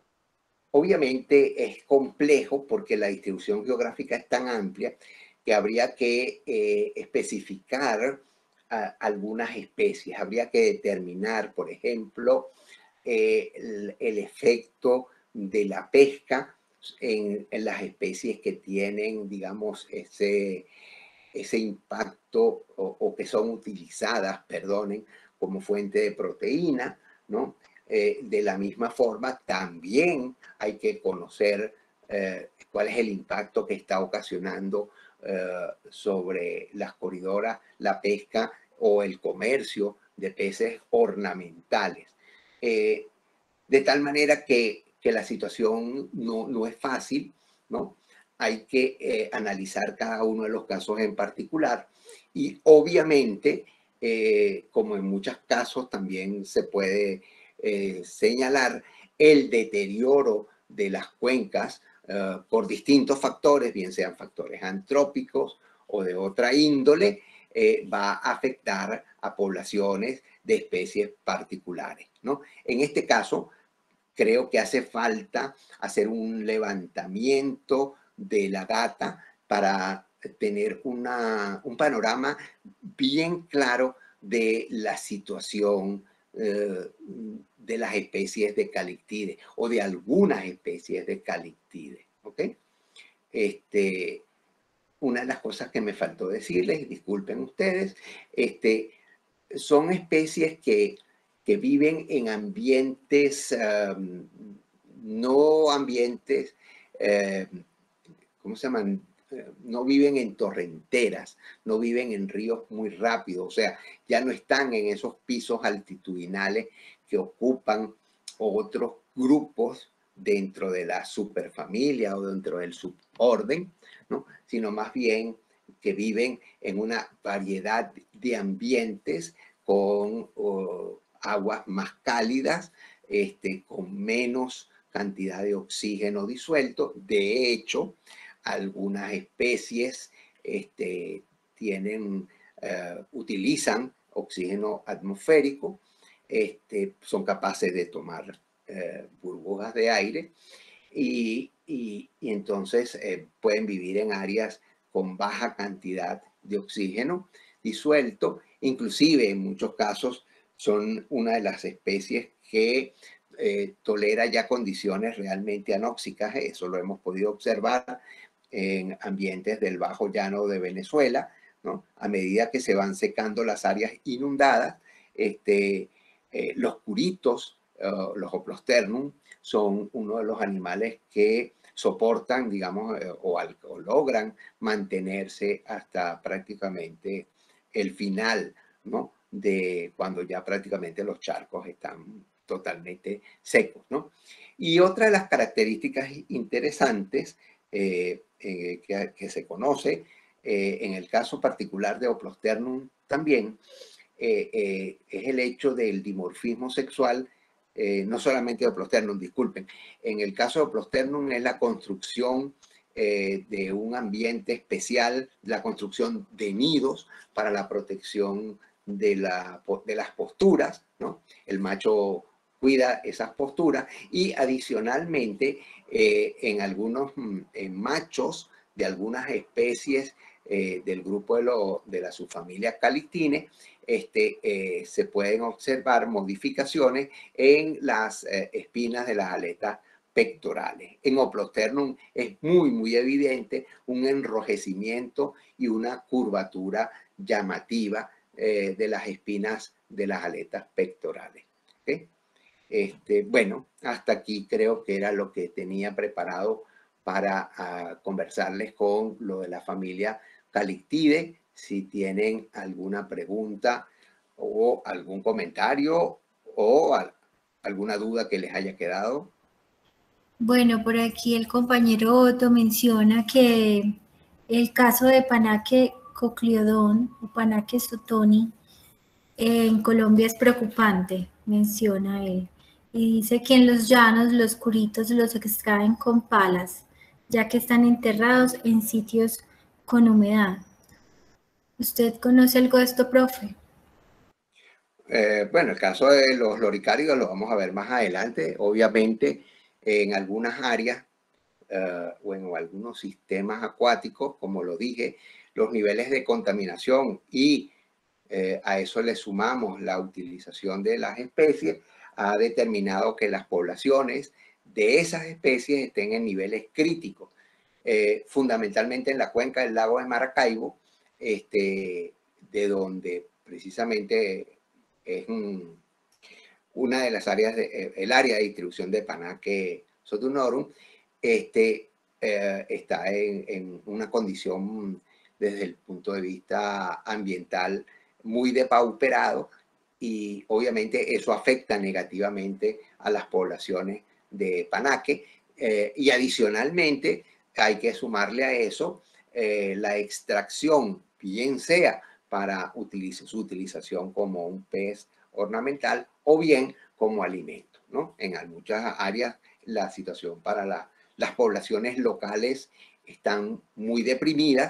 S2: obviamente es complejo porque la distribución geográfica es tan amplia que habría que eh, especificar a, algunas especies. Habría que determinar, por ejemplo, eh, el, el efecto de la pesca en, en las especies que tienen, digamos, ese, ese impacto o, o que son utilizadas, perdonen, como fuente de proteína, ¿no? Eh, de la misma forma, también hay que conocer eh, cuál es el impacto que está ocasionando eh, sobre las corridoras, la pesca o el comercio de peces ornamentales. Eh, de tal manera que, que la situación no, no es fácil, ¿no? Hay que eh, analizar cada uno de los casos en particular y obviamente, eh, como en muchos casos también se puede eh, señalar el deterioro de las cuencas uh, por distintos factores, bien sean factores antrópicos o de otra índole, eh, va a afectar a poblaciones de especies particulares, ¿no? En este caso, creo que hace falta hacer un levantamiento de la data para tener una, un panorama bien claro de la situación eh, de las especies de calictides o de algunas especies de calictides, ¿ok? Este, una de las cosas que me faltó decirles, disculpen ustedes, este, son especies que, que viven en ambientes, um, no ambientes, eh, ¿cómo se llaman? Eh, no viven en torrenteras, no viven en ríos muy rápidos, o sea, ya no están en esos pisos altitudinales que ocupan otros grupos dentro de la superfamilia o dentro del suborden, ¿no? Sino más bien que viven en una variedad de ambientes con oh, aguas más cálidas, este, con menos cantidad de oxígeno disuelto. De hecho, algunas especies este, tienen, uh, utilizan oxígeno atmosférico, este, son capaces de tomar uh, burbujas de aire y, y, y entonces eh, pueden vivir en áreas con baja cantidad de oxígeno disuelto. Inclusive en muchos casos son una de las especies que eh, tolera ya condiciones realmente anóxicas. Eso lo hemos podido observar en ambientes del Bajo Llano de Venezuela, ¿no? A medida que se van secando las áreas inundadas, este, eh, los curitos, uh, los Oplosternum, son uno de los animales que soportan, digamos, eh, o, al, o logran mantenerse hasta prácticamente el final, ¿no? De cuando ya prácticamente los charcos están totalmente secos, ¿no? Y otra de las características interesantes eh, eh, que, que se conoce, eh, en el caso particular de Oplosternum también, eh, eh, es el hecho del dimorfismo sexual, eh, no solamente de Oplosternum, disculpen. En el caso de Oplosternum es la construcción eh, de un ambiente especial, la construcción de nidos para la protección de, la, de las posturas, ¿no? El macho cuida esas posturas y adicionalmente eh, en algunos en machos de algunas especies eh, del grupo de, lo, de la subfamilia Calictine, este, eh, se pueden observar modificaciones en las eh, espinas de las aletas pectorales. En Oplosternum es muy, muy evidente un enrojecimiento y una curvatura llamativa eh, de las espinas de las aletas pectorales. ¿Okay? Este, bueno, hasta aquí creo que era lo que tenía preparado para uh, conversarles con lo de la familia Calictide. Si tienen alguna pregunta o algún comentario o a, alguna duda que les haya quedado.
S1: Bueno, por aquí el compañero Otto menciona que el caso de Panaque cocliodon o Panaque sutoni en Colombia es preocupante, menciona él. Y dice que en los llanos los curitos los extraen con palas, ya que están enterrados en sitios con humedad. ¿Usted conoce algo de esto, profe?
S2: Eh, bueno, el caso de los loricáridos lo vamos a ver más adelante. Obviamente, en algunas áreas uh, o en algunos sistemas acuáticos, como lo dije, los niveles de contaminación y eh, a eso le sumamos la utilización de las especies, ha determinado que las poblaciones de esas especies estén en niveles críticos. Eh, fundamentalmente en la cuenca del lago de Maracaibo, este, de donde precisamente es un, una de las áreas, de, el área de distribución de Panaque sotunorum, este, eh, está en, en una condición desde el punto de vista ambiental muy depauperado y obviamente eso afecta negativamente a las poblaciones de Panaque eh, y adicionalmente hay que sumarle a eso eh, la extracción, bien sea para utilizar, su utilización como un pez ornamental o bien como alimento, ¿no? En muchas áreas la situación para la, las poblaciones locales están muy deprimidas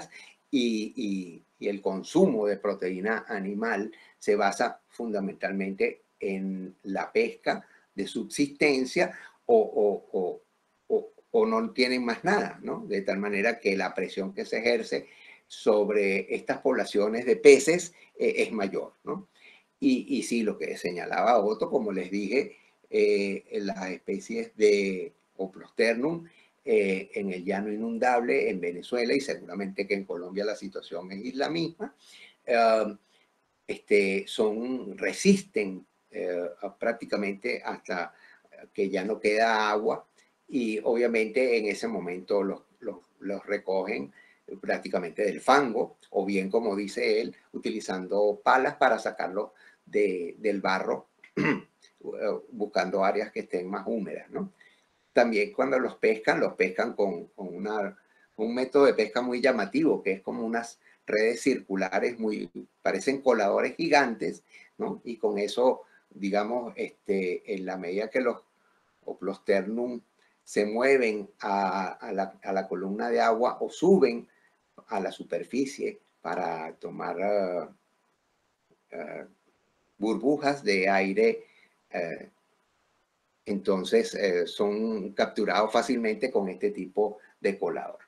S2: y, y, y el consumo de proteína animal se basa fundamentalmente en la pesca de subsistencia o, o, o, o, o no tienen más nada, ¿no? De tal manera que la presión que se ejerce sobre estas poblaciones de peces eh, es mayor, ¿no? Y, y sí, lo que señalaba Otto, como les dije, eh, las especies de Oplosternum eh, en el llano inundable en Venezuela, y seguramente que en Colombia la situación es la misma, eh, este, son, resisten eh, prácticamente hasta que ya no queda agua, y obviamente en ese momento los, los, los recogen prácticamente del fango, o bien, como dice él, utilizando palas para sacarlo de, del barro, buscando áreas que estén más húmedas, ¿no? También cuando los pescan, los pescan con, con una, un método de pesca muy llamativo, que es como unas redes circulares, muy, parecen coladores gigantes, ¿no? Y con eso, digamos, este, en la medida que los Oplosternum se mueven a, a, la, a la columna de agua o suben a la superficie para tomar uh, uh, burbujas de aire, uh, entonces eh, son capturados fácilmente con este tipo de colador.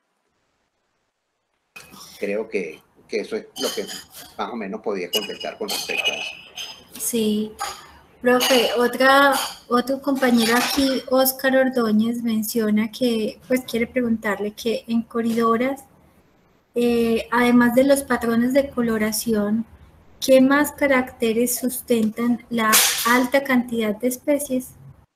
S2: Creo que, que eso es lo que más o menos podía contestar con respecto a eso.
S1: Sí, profe, otra, otro compañero aquí, Óscar Ordóñez, menciona que pues quiere preguntarle que en coridoras, eh, además de los patrones de coloración, ¿qué más caracteres sustentan la alta cantidad de especies?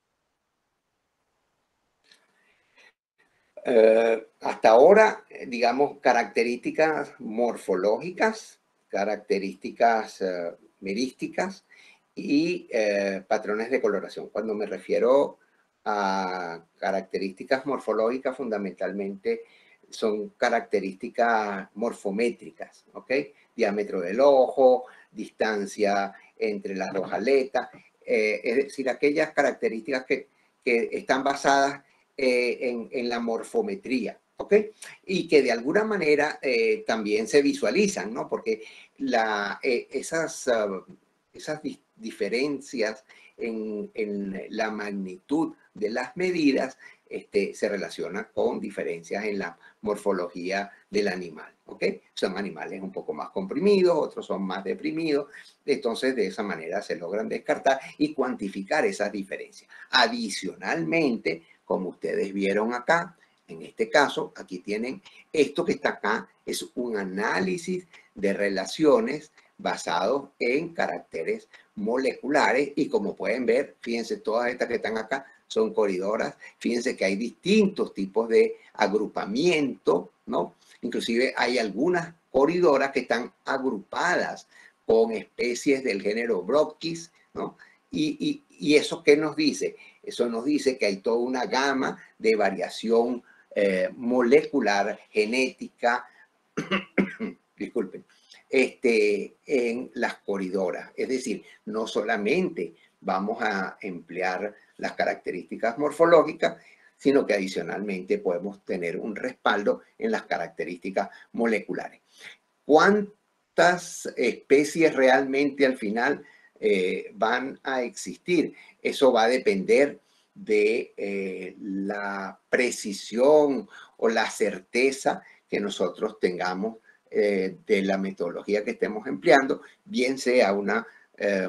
S2: Eh, hasta ahora, digamos, características morfológicas, características eh, merísticas y eh, patrones de coloración. Cuando me refiero a características morfológicas, fundamentalmente son características morfométricas, ¿ok? Diámetro del ojo, distancia entre las dos aletas, eh, es decir, aquellas características que, que están basadas Eh, en, en la morfometría, ¿ok? Y que de alguna manera eh, también se visualizan, ¿no? Porque la, eh, esas, uh, esas di diferencias en, en la magnitud de las medidas este, se relacionan con diferencias en la morfología del animal, ¿ok? Son animales un poco más comprimidos, otros son más deprimidos, entonces de esa manera se logran descartar y cuantificar esas diferencias. Adicionalmente, como ustedes vieron acá, en este caso, aquí tienen esto que está acá, es un análisis de relaciones basados en caracteres moleculares y como pueden ver, fíjense, todas estas que están acá son coridoras, fíjense que hay distintos tipos de agrupamiento, ¿no? Inclusive hay algunas coridoras que están agrupadas con especies del género Bronchis, ¿no? Y, y, y eso, ¿qué nos dice? Eso nos dice que hay toda una gama de variación eh, molecular, genética, disculpen, este, en las coridoras. Es decir, no solamente vamos a emplear las características morfológicas, sino que adicionalmente podemos tener un respaldo en las características moleculares. ¿Cuántas especies realmente al final eh, van a existir? Eso va a depender de eh, la precisión o la certeza que nosotros tengamos eh, de la metodología que estemos empleando, bien sea una, eh,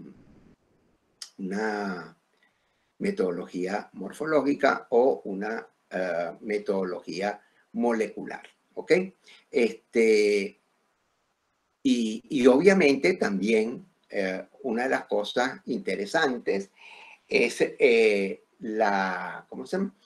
S2: una metodología morfológica o una uh, metodología molecular, ¿ok? Este, y, y obviamente también eh, una de las cosas interesantes es eh, la, ¿cómo se llama?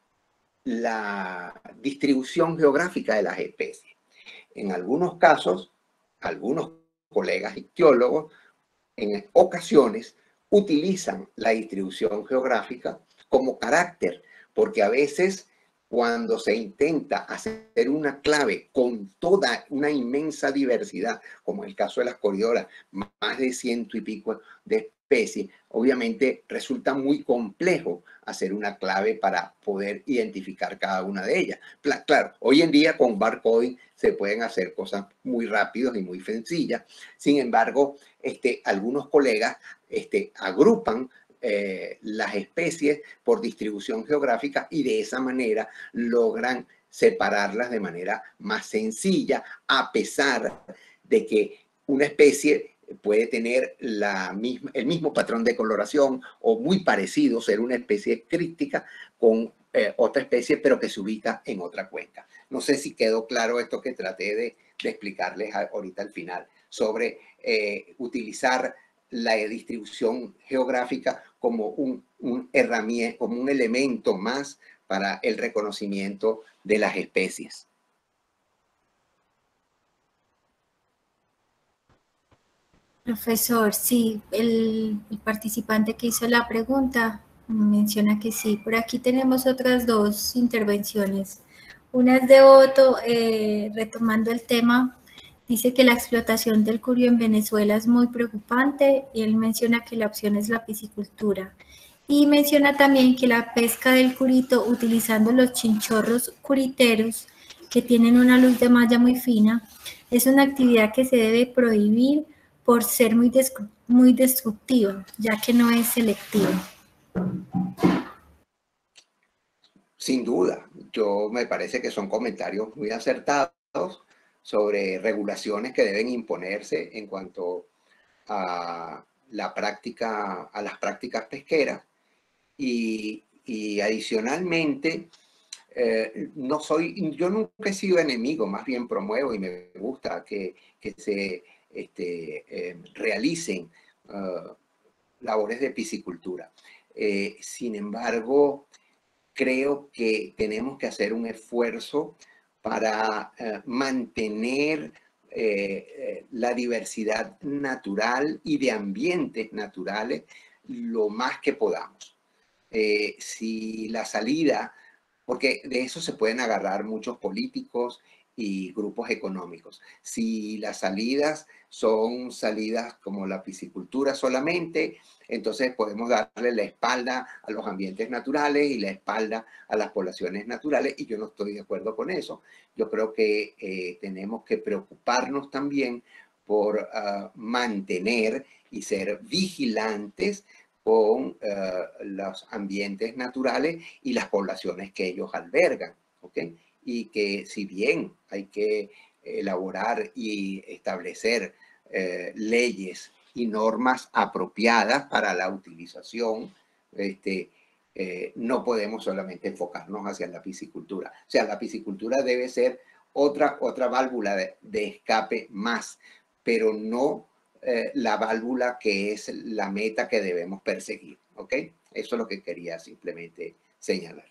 S2: La distribución geográfica de las especies. En algunos casos, algunos colegas ictiólogos en ocasiones utilizan la distribución geográfica como carácter, porque a veces cuando se intenta hacer una clave con toda una inmensa diversidad, como el caso de las coridoras, más de ciento y pico de especies, obviamente resulta muy complejo hacer una clave para poder identificar cada una de ellas. Claro, hoy en día con barcoding se pueden hacer cosas muy rápidas y muy sencillas. Sin embargo, este, algunos colegas este, agrupan eh, las especies por distribución geográfica y de esa manera logran separarlas de manera más sencilla, a pesar de que una especie puede tener la misma, el mismo patrón de coloración o muy parecido, ser una especie críptica con eh, otra especie, pero que se ubica en otra cuenca. No sé si quedó claro esto que traté de, de explicarles ahorita al final, sobre eh, utilizar la distribución geográfica como un, un herramienta, como un elemento más para el reconocimiento de las especies.
S1: Profesor, sí, el, el participante que hizo la pregunta menciona que sí. Por aquí tenemos otras dos intervenciones. Una es de Otto, eh, retomando el tema, dice que la explotación del curio en Venezuela es muy preocupante y él menciona que la opción es la piscicultura. Y menciona también que la pesca del curito utilizando los chinchorros curiteros que tienen una luz de malla muy fina es una actividad que se debe prohibir por ser muy, muy destructiva, ya que no es selectiva.
S2: Sin duda, yo me parece que son comentarios muy acertados sobre regulaciones que deben imponerse en cuanto a la práctica, a las prácticas pesqueras. Y, y adicionalmente, eh, no soy, yo nunca he sido enemigo, más bien promuevo y me gusta que, que se este, eh, realicen uh, labores de piscicultura. Eh, sin embargo, creo que tenemos que hacer un esfuerzo para eh, mantener eh, eh, la diversidad natural y de ambientes naturales lo más que podamos. Eh, si la salida, porque de eso se pueden agarrar muchos políticos y grupos económicos. Si las salidas son salidas como la piscicultura solamente, entonces podemos darle la espalda a los ambientes naturales y la espalda a las poblaciones naturales, y yo no estoy de acuerdo con eso. Yo creo que eh, tenemos que preocuparnos también por uh, mantener y ser vigilantes con uh, los ambientes naturales y las poblaciones que ellos albergan, ¿ok? Y que si bien hay que elaborar y establecer eh, leyes y normas apropiadas para la utilización, este, eh, no podemos solamente enfocarnos hacia la piscicultura. O sea, la piscicultura debe ser otra, otra válvula de, de escape más, pero no eh, la válvula que es la meta que debemos perseguir, ¿ok? Eso es lo que quería simplemente señalar.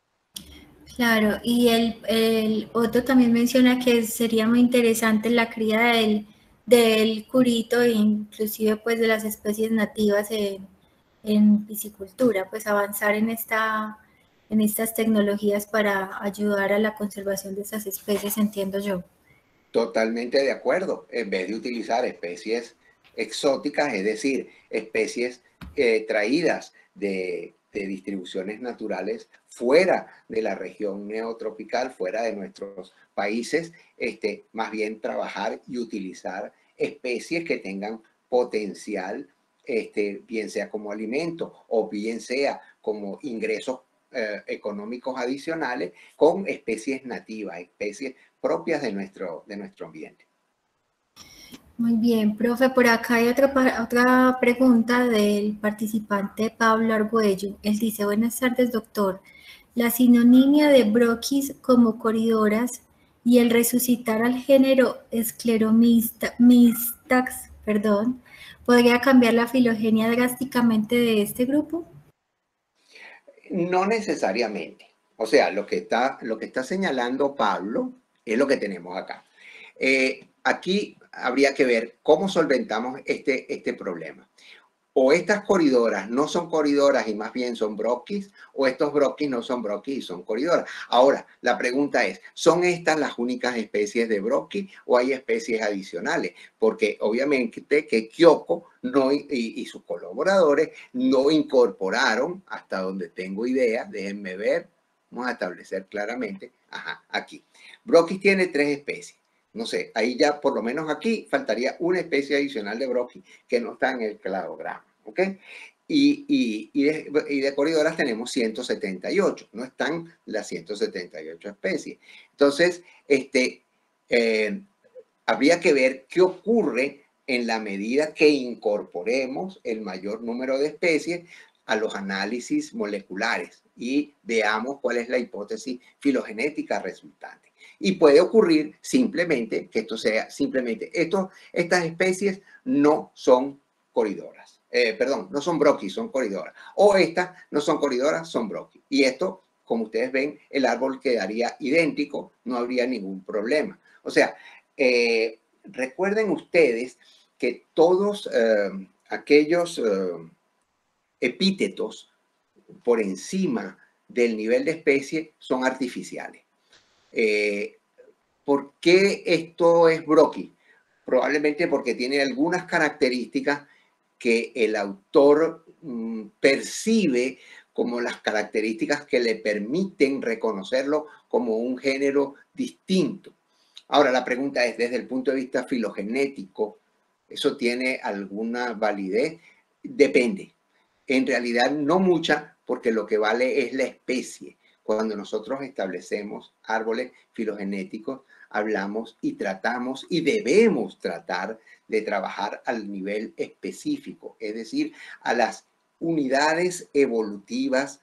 S1: Claro, y el, el Otto también menciona que sería muy interesante la cría del, del curito e inclusive pues de las especies nativas en, en piscicultura, pues avanzar en, esta, en estas tecnologías para ayudar a la conservación de esas especies, entiendo yo.
S2: Totalmente de acuerdo. En vez de utilizar especies exóticas, es decir, especies eh, traídas de, de distribuciones naturales fuera de la región neotropical, fuera de nuestros países, este, más bien trabajar y utilizar especies que tengan potencial, este, bien sea como alimento o bien sea como ingresos eh, económicos adicionales con especies nativas, especies propias de nuestro, de nuestro ambiente.
S1: Muy bien, profe, por acá hay otra, otra pregunta del participante Pablo Argüello. Él dice, buenas tardes, doctor. La sinonimia de Broquis como coridoras y el resucitar al género Scleromistax, perdón, ¿podría cambiar la filogenia drásticamente de este grupo?
S2: No necesariamente. O sea, lo que está, lo que está señalando Pablo es lo que tenemos acá. Eh, aquí habría que ver cómo solventamos este, este problema. o estas coridoras no son coridoras y más bien son broquis, o estos broquis no son broquis y son coridoras. Ahora, la pregunta es, ¿son estas las únicas especies de broquis o hay especies adicionales? Porque obviamente que Kyoko no, y, y sus colaboradores no incorporaron, hasta donde tengo idea, déjenme ver, vamos a establecer claramente, ajá, aquí. Broquis tiene tres especies. No sé, ahí ya por lo menos aquí faltaría una especie adicional de broquis que no está en el cladograma, ¿ok? Y, y, y, de, y de coridoras tenemos ciento setenta y ocho, no están las ciento setenta y ocho especies. Entonces, este, eh, habría que ver qué ocurre en la medida que incorporemos el mayor número de especies a los análisis moleculares y veamos cuál es la hipótesis filogenética resultante. Y puede ocurrir simplemente que esto sea simplemente, esto, estas especies no son coridoras. Eh, perdón, no son broquis, son coridoras. O estas no son coridoras, son broquis. Y esto, como ustedes ven, el árbol quedaría idéntico, no habría ningún problema. O sea, eh, recuerden ustedes que todos eh, aquellos eh, epítetos por encima del nivel de especie son artificiales. Eh, ¿Por qué esto es broqui? Probablemente porque tiene algunas características que el autor mm, percibe como las características que le permiten reconocerlo como un género distinto. Ahora, la pregunta es, desde el punto de vista filogenético, ¿eso tiene alguna validez? Depende. En realidad, no mucha, porque lo que vale es la especie. Cuando nosotros establecemos árboles filogenéticos, hablamos y tratamos y debemos tratar de trabajar al nivel específico, es decir, a las unidades evolutivas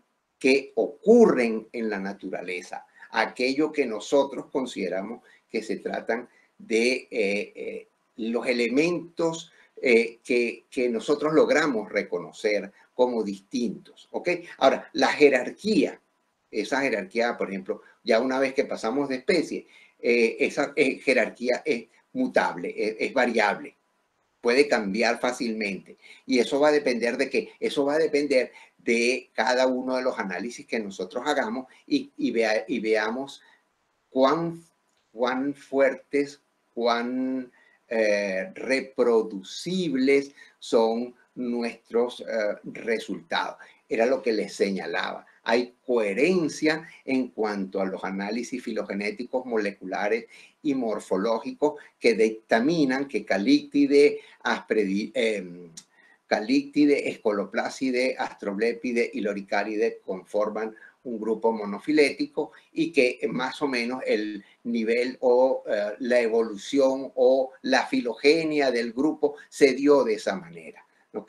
S2: que ocurren en la naturaleza, aquello que nosotros consideramos que se tratan de eh, eh, los elementos eh, que, que nosotros logramos reconocer como distintos, ¿ok? Ahora, la jerarquía, esa jerarquía, por ejemplo, ya una vez que pasamos de especie, eh, esa eh, jerarquía es mutable, es, es variable, puede cambiar fácilmente. Y eso va a depender de qué? Eso va a depender de cada uno de los análisis que nosotros hagamos y, y, vea, y veamos cuán, cuán fuertes, cuán eh, reproducibles son nuestros eh, resultados. Era lo que les señalaba. Hay coherencia en cuanto a los análisis filogenéticos, moleculares y morfológicos que dictaminan que Calíctide, Aspredi, eh, Calíctide, Escoloplácide, Astroblepide y Loricáride conforman un grupo monofilético y que más o menos el nivel o uh, la evolución o la filogenia del grupo se dio de esa manera, ¿ok?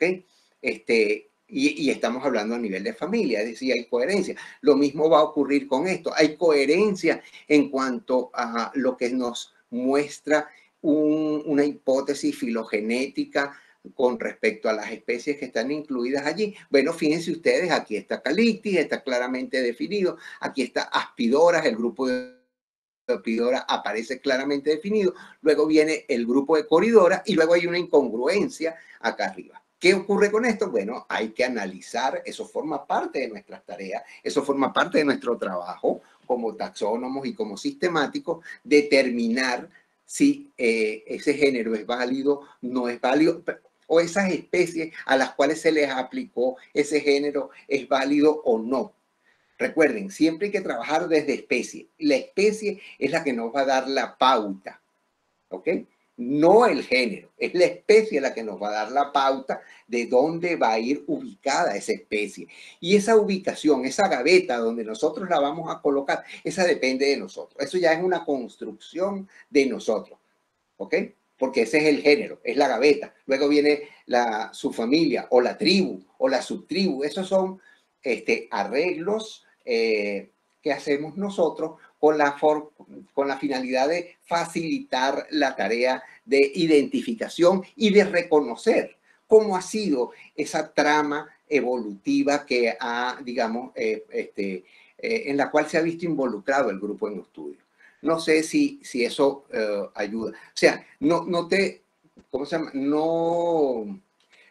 S2: Este, y, y estamos hablando a nivel de familia, es decir, hay coherencia. Lo mismo va a ocurrir con esto. Hay coherencia en cuanto a lo que nos muestra un, una hipótesis filogenética con respecto a las especies que están incluidas allí. Bueno, fíjense ustedes, aquí está Calíctis, está claramente definido, aquí está Aspidoras, el grupo de Aspidora aparece claramente definido, luego viene el grupo de Coridora y luego hay una incongruencia acá arriba. ¿Qué ocurre con esto? Bueno, hay que analizar, eso forma parte de nuestras tareas, eso forma parte de nuestro trabajo como taxónomos y como sistemáticos, determinar si eh, ese género es válido, no es válido, o esas especies a las cuales se les aplicó ese género es válido o no. Recuerden, siempre hay que trabajar desde especie. La especie es la que nos va a dar la pauta, ¿ok? No el género, es la especie la que nos va a dar la pauta de dónde va a ir ubicada esa especie. Y esa ubicación, esa gaveta donde nosotros la vamos a colocar, esa depende de nosotros. Eso ya es una construcción de nosotros, ¿ok? Porque ese es el género, es la gaveta. Luego viene la subfamilia o la tribu o la subtribu. Esos son este, arreglos eh, que hacemos nosotros con la, for, con la finalidad de facilitar la tarea de identificación y de reconocer cómo ha sido esa trama evolutiva que ha, digamos, eh, este, eh, en la cual se ha visto involucrado el grupo en estudio. No sé si, si eso uh, ayuda. O sea, no, no te, ¿cómo se llama? No,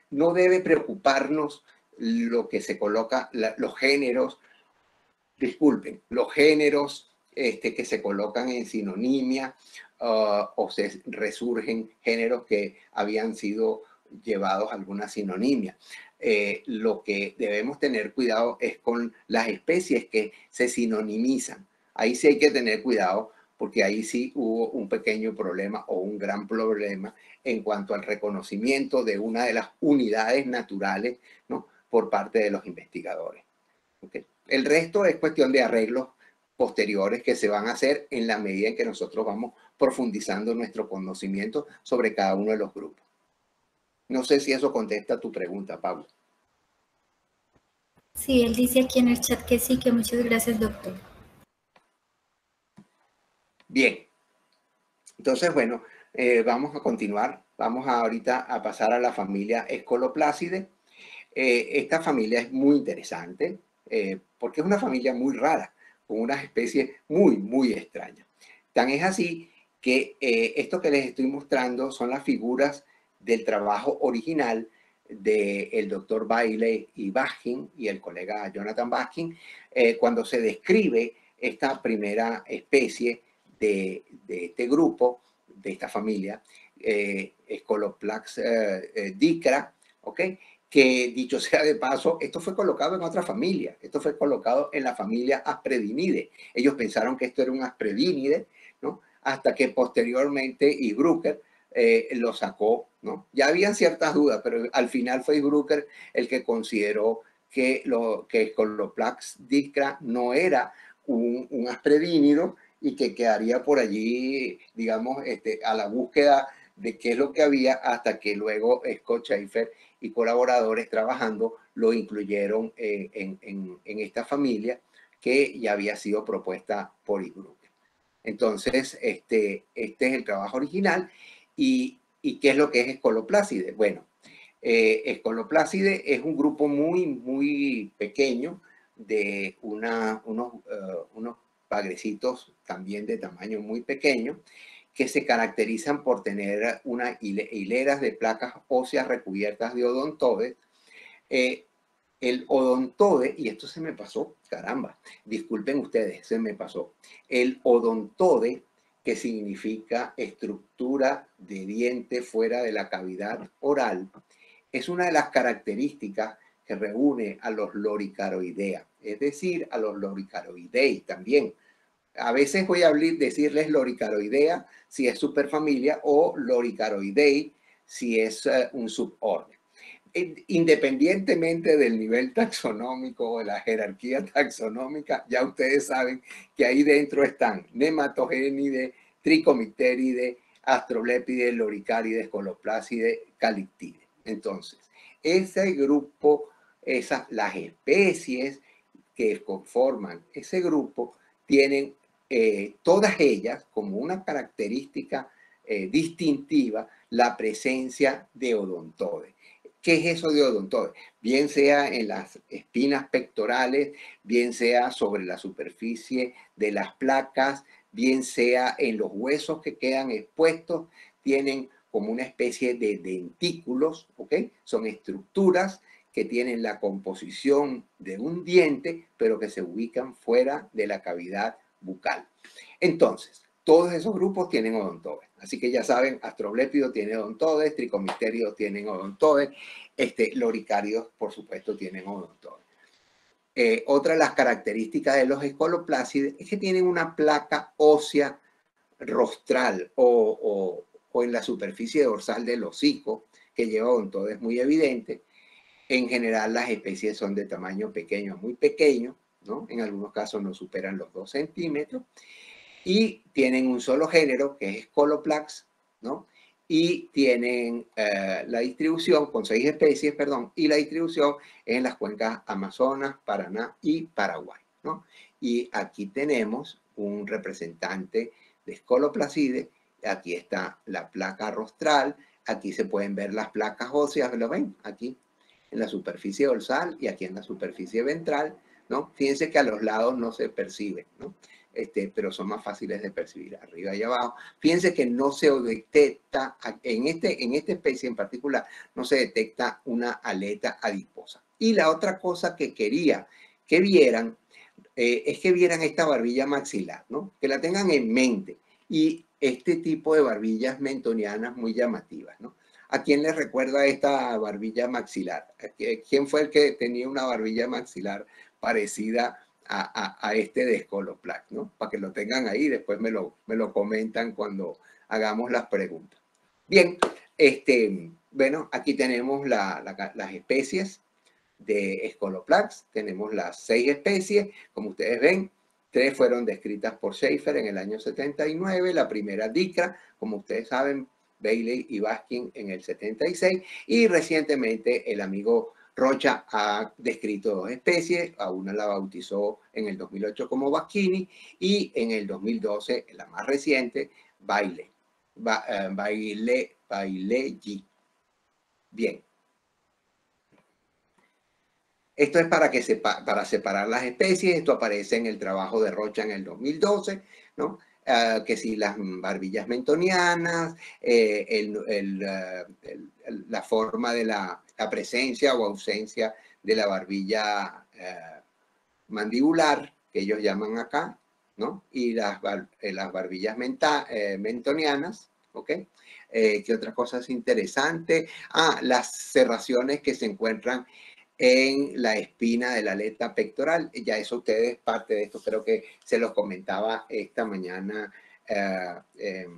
S2: no debe preocuparnos lo que se coloca, la, los géneros, disculpen, los géneros este, que se colocan en sinonimia uh, o se resurgen géneros que habían sido llevados a alguna sinonimia. Eh, lo que debemos tener cuidado es con las especies que se sinonimizan. Ahí sí hay que tener cuidado porque ahí sí hubo un pequeño problema o un gran problema en cuanto al reconocimiento de una de las unidades naturales, ¿no?, por parte de los investigadores. ¿Okay? El resto es cuestión de arreglos posteriores que se van a hacer en la medida en que nosotros vamos profundizando nuestro conocimiento sobre cada uno de los grupos. No sé si eso contesta tu pregunta, Pablo.
S1: Sí, él dice aquí en el chat que sí, que muchas gracias, doctor.
S2: Bien. Entonces, bueno, eh, vamos a continuar. Vamos a, ahorita a pasar a la familia Escoloplácidae. Eh, esta familia es muy interesante eh, porque es una familia muy rara, con unas especies muy, muy extrañas. Tan es así que eh, esto que les estoy mostrando son las figuras del trabajo original del doctor Bailey y Baskin y el colega Jonathan Baskin, eh, cuando se describe esta primera especie de, de este grupo, de esta familia, eh, Scoloplax eh, eh, dicra, ¿ok? Que dicho sea de paso, esto fue colocado en otra familia, esto fue colocado en la familia Aspredinidae. Ellos pensaron que esto era un Aspredinidae, ¿no? Hasta que posteriormente Ybrucker eh, lo sacó, ¿no? Ya habían ciertas dudas, pero al final fue Ybrucker el que consideró que, lo, que Scoloplax dicra no era un, un Aspredínido y que quedaría por allí, digamos, este, a la búsqueda de qué es lo que había, hasta que luego Scott Schaefer y colaboradores trabajando lo incluyeron eh, en, en, en esta familia que ya había sido propuesta por Ybrucker. Entonces, este, este es el trabajo original. ¿Y, y qué es lo que es Scoloplacidae? Bueno, eh, Scoloplacidae es un grupo muy, muy pequeño de una, unos, uh, unos pagrecitos también de tamaño muy pequeño, que se caracterizan por tener unas hileras de placas óseas recubiertas de odontodes. Eh, el odontode, y esto se me pasó, caramba, disculpen ustedes, se me pasó. El odontode, que significa estructura de diente fuera de la cavidad oral, es una de las características que reúne a los Loricaroidea, es decir, a los Loricaroidei también. A veces voy a decirles Loricaroidea si es superfamilia o Loricaroidei si es uh, un suborden. Independientemente del nivel taxonómico o de la jerarquía taxonómica, ya ustedes saben que ahí dentro están Nematogénide, Tricomicteridae, Astroblepide, Loricariide, Scoloplacide, Calictide. Entonces, ese grupo, esas, las especies que conforman ese grupo tienen eh, todas ellas como una característica eh, distintiva la presencia de odontodes. ¿Qué es eso de odontodes? Bien sea en las espinas pectorales, bien sea sobre la superficie de las placas, bien sea en los huesos que quedan expuestos, tienen como una especie de dentículos, ¿ok? Son estructuras que tienen la composición de un diente, pero que se ubican fuera de la cavidad bucal. Entonces, todos esos grupos tienen odontodes. Así que ya saben, Astroblépido tiene odontodes, Tricomicteridos tienen odontodes, este, Loricarios, por supuesto, tienen odontodes. Eh, otra de las características de los Scoloplacidae es que tienen una placa ósea rostral o, o, o en la superficie dorsal del hocico, que lleva odontodes muy evidentes. En general, las especies son de tamaño pequeño, muy pequeño, ¿no? En algunos casos no superan los dos centímetros. Y tienen un solo género, que es Scoloplax, ¿no? Y tienen eh, la distribución con seis especies, perdón, y la distribución en las cuencas Amazonas, Paraná y Paraguay, ¿no? Y aquí tenemos un representante de Scoloplacidae. Aquí está la placa rostral, aquí se pueden ver las placas óseas, ¿lo ven? Aquí en la superficie dorsal y aquí en la superficie ventral, ¿no? Fíjense que a los lados no se perciben, ¿no? Este, pero son más fáciles de percibir arriba y abajo. Fíjense que no se detecta, en, este, en esta especie en particular, no se detecta una aleta adiposa. Y la otra cosa que quería que vieran eh, es que vieran esta barbilla maxilar, ¿no? Que la tengan en mente. Y este tipo de barbillas mentonianas muy llamativas, ¿no? ¿A quién les recuerda esta barbilla maxilar? ¿Quién fue el que tenía una barbilla maxilar parecida a, a, a este de Scoloplax, ¿no? Para que lo tengan ahí, después me lo, me lo comentan cuando hagamos las preguntas. Bien, este, bueno, aquí tenemos la, la, las especies de Scoloplax. Tenemos las seis especies, como ustedes ven. Tres fueron descritas por Schaefer en el año setenta y nueve, la primera Dicra, como ustedes saben, Bailey y Baskin en el setenta y seis, y recientemente el amigo Rocha ha descrito dos especies, a una la bautizó en el dos mil ocho como Baschini y en el dos mil doce, la más reciente, Bailey, ba, uh, Bailey, Bailey. Bien. Esto es para, que sepa, para separar las especies. Esto aparece en el trabajo de Rocha en el dos mil doce, ¿no? Uh, que si las barbillas mentonianas, eh, el, el, uh, el, el, la forma de la, la presencia o ausencia de la barbilla uh, mandibular, que ellos llaman acá, ¿no? Y las, bar, eh, las barbillas menta, eh, mentonianas, ¿ok? Eh, ¿Qué otra cosa es interesante? Ah, las serraciones que se encuentran en la espina de la aleta pectoral. Ya eso ustedes, parte de esto, creo que se los comentaba esta mañana eh, eh,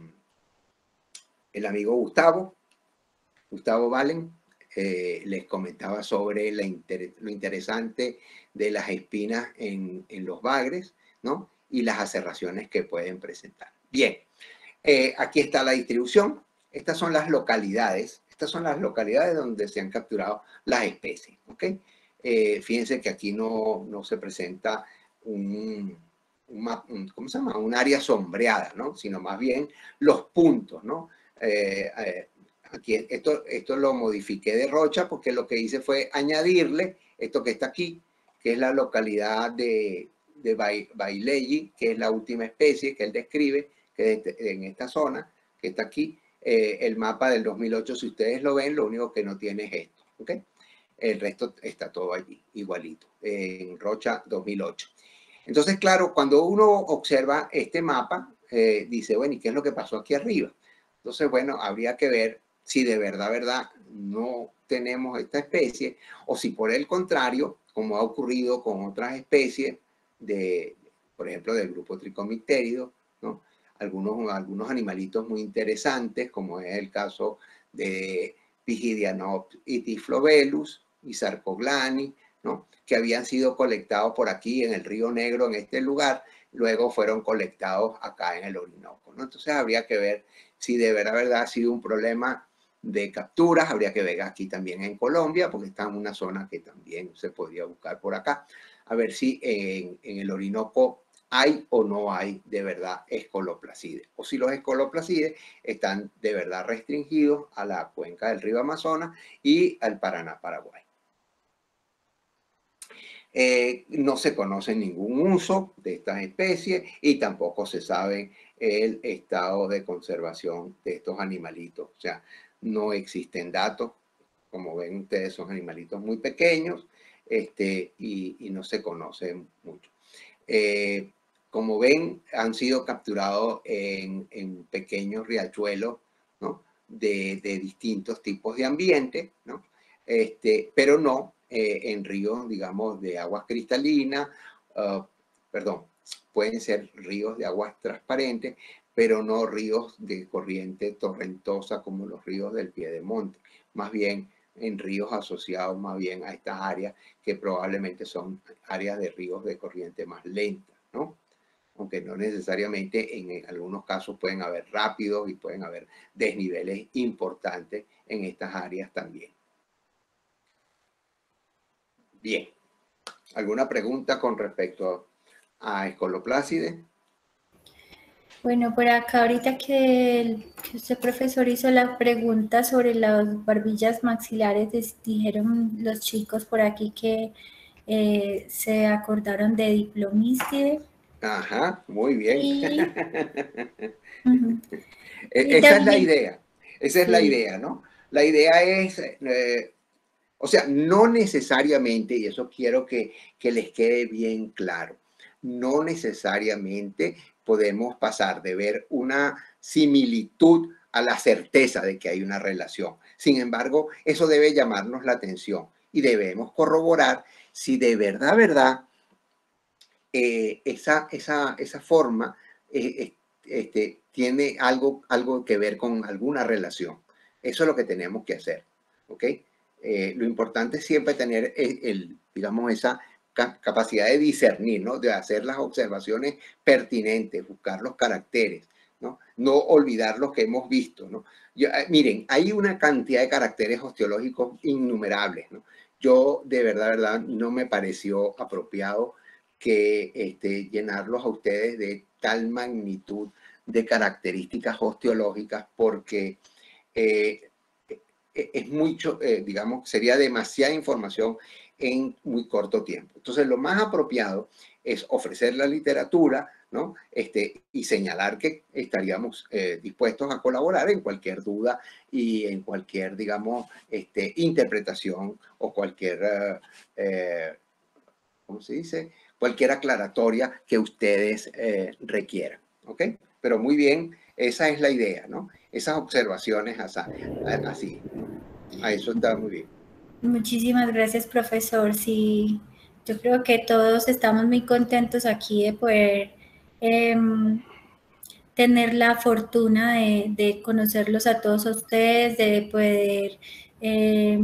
S2: el amigo Gustavo, Gustavo Valen, eh, les comentaba sobre la inter lo interesante de las espinas en, en los bagres, ¿no? Y las aserraciones que pueden presentar. Bien, eh, aquí está la distribución. Estas son las localidades. Estas son las localidades donde se han capturado las especies, ¿ok? Eh, fíjense que aquí no, no se presenta un, un, un, ¿cómo se llama? Un área sombreada, ¿no? Sino más bien los puntos, ¿no? Eh, eh, aquí, esto, esto lo modifiqué de Rocha porque lo que hice fue añadirle esto que está aquí, que es la localidad de, de Bailey, que es la última especie que él describe, que en esta zona, que está aquí, eh, el mapa del dos mil ocho, si ustedes lo ven, lo único que no tiene es esto, ¿ok? El resto está todo allí, igualito, en Rocha dos mil ocho. Entonces, claro, cuando uno observa este mapa, eh, dice, bueno, ¿y qué es lo que pasó aquí arriba? Entonces, bueno, habría que ver si de verdad, verdad, no tenemos esta especie, o si por el contrario, como ha ocurrido con otras especies, de, por ejemplo, del grupo Tricomicterido, ¿no? Algunos, algunos animalitos muy interesantes, como es el caso de Pygidianops y Typhlovelus y Sarcoglani, ¿no? Que habían sido colectados por aquí en el Río Negro, en este lugar, luego fueron colectados acá en el Orinoco, ¿no? Entonces habría que ver si de verdad, verdad ha sido un problema de capturas, habría que ver aquí también en Colombia, porque está en una zona que también se podría buscar por acá, a ver si en, en el Orinoco hay o no hay de verdad escoloplacides, o si los escoloplacides están de verdad restringidos a la cuenca del río Amazonas y al Paraná-Paraguay. Eh, no se conoce ningún uso de estas especies y tampoco se sabe el estado de conservación de estos animalitos. O sea, no existen datos. Como ven ustedes, son animalitos muy pequeños este, y, y no se conocen mucho. Eh, como ven, han sido capturados en, en pequeños riachuelos, ¿no? de, de distintos tipos de ambiente, ¿no? Este, pero no eh, en ríos, digamos, de aguas cristalinas, uh, perdón, pueden ser ríos de aguas transparentes, pero no ríos de corriente torrentosa como los ríos del Piedemonte, más bien en ríos asociados más bien a estas áreas que probablemente son áreas de ríos de corriente más lenta, ¿no? Aunque no necesariamente en algunos casos pueden haber rápidos y pueden haber desniveles importantes en estas áreas también. Bien, ¿alguna pregunta con respecto a Escoloplácides?
S1: Bueno, por acá ahorita que, el, que usted profesor hizo la pregunta sobre las barbillas maxilares, dijeron los chicos por aquí que eh, se acordaron de Diplomístide.
S2: Ajá, muy bien.
S1: Y, uh-huh. y
S2: Esa es la
S1: también,
S2: idea, esa es la
S1: sí,
S2: idea, ¿no? La idea es, eh, o sea, no necesariamente, y eso quiero que, que les quede bien claro, no necesariamente podemos pasar de ver una similitud a la certeza de que hay una relación. Sin embargo, eso debe llamarnos la atención y debemos corroborar si de verdad, verdad, eh, esa, esa, esa forma eh, este, tiene algo, algo que ver con alguna relación. Eso es lo que tenemos que hacer, ¿ok? Eh, lo importante es siempre tener el, el, digamos, esa ca capacidad de discernir, ¿no? De hacer las observaciones pertinentes, buscar los caracteres, ¿no? No olvidar lo que hemos visto, ¿no? Yo, eh, miren, hay una cantidad de caracteres osteológicos innumerables, ¿no? Yo, de verdad, verdad, no me pareció apropiado que este, llenarlos a ustedes de tal magnitud de características osteológicas porque eh, es mucho, eh, digamos, sería demasiada información en muy corto tiempo. Entonces, lo más apropiado es ofrecer la literatura, ¿no? Este, y señalar que estaríamos eh, dispuestos a colaborar en cualquier duda y en cualquier, digamos, este, interpretación o cualquier, uh, eh, ¿cómo se dice? Cualquier aclaratoria que ustedes eh, requieran, ¿ok? Pero muy bien, esa es la idea, ¿no? Esas observaciones así, ¿no? A eso está muy bien.
S1: Muchísimas gracias, profesor. Sí, yo creo que todos estamos muy contentos aquí de poder eh, tener la fortuna de, de, conocerlos a todos ustedes, de poder eh,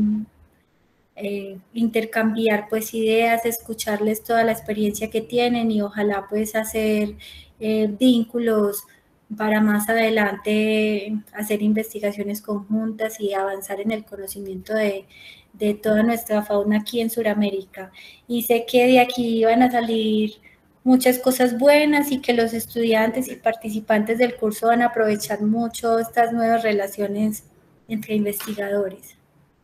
S1: eh, intercambiar pues ideas, escucharles toda la experiencia que tienen y ojalá pues hacer eh, vínculos para más adelante hacer investigaciones conjuntas y avanzar en el conocimiento de, de toda nuestra fauna aquí en Sudamérica. Y sé que de aquí van a salir muchas cosas buenas y que los estudiantes y participantes del curso van a aprovechar mucho estas nuevas relaciones entre investigadores.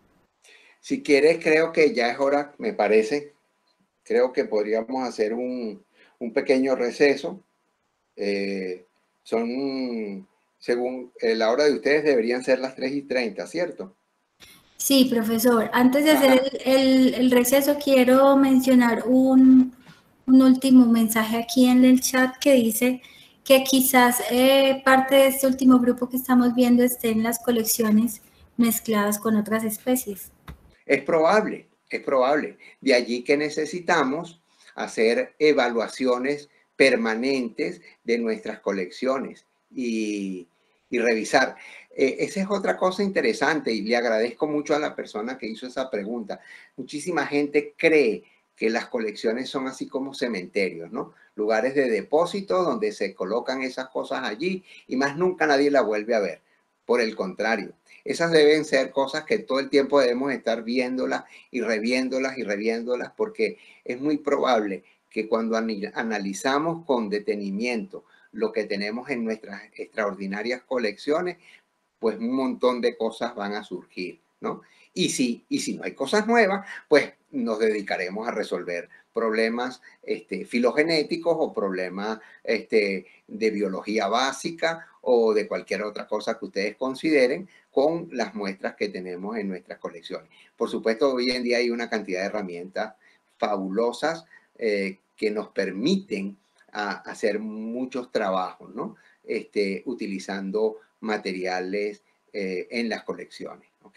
S2: Si quieres, creo que ya es hora, me parece, creo que podríamos hacer un, un pequeño receso. Eh, son, según eh, la hora de ustedes, deberían ser las tres y treinta, ¿cierto?
S1: Sí, profesor. Antes de hacer el, el, el receso, quiero mencionar un, un, último mensaje aquí en el chat que dice que quizás eh, parte de este último grupo que estamos viendo esté en las colecciones mezcladas con otras especies.
S2: Es probable, es probable. De allí que necesitamos hacer evaluaciones permanentes de nuestras colecciones y, y revisar. Eh, esa es otra cosa interesante y le agradezco mucho a la persona que hizo esa pregunta. Muchísima gente cree que las colecciones son así como cementerios, ¿no? Lugares de depósito donde se colocan esas cosas allí y más nunca nadie la vuelve a ver. Por el contrario, esas deben ser cosas que todo el tiempo debemos estar viéndolas y reviéndolas y reviéndolas porque es muy probable que cuando analizamos con detenimiento lo que tenemos en nuestras extraordinarias colecciones, pues un montón de cosas van a surgir, ¿no? Y si, y si no hay cosas nuevas, pues nos dedicaremos a resolver problemas este, filogenéticos o problemas este, de biología básica o de cualquier otra cosa que ustedes consideren con las muestras que tenemos en nuestras colecciones. Por supuesto, hoy en día hay una cantidad de herramientas fabulosas eh, que nos permiten a, hacer muchos trabajos, ¿no? Este, utilizando materiales eh, en las colecciones, ¿ok?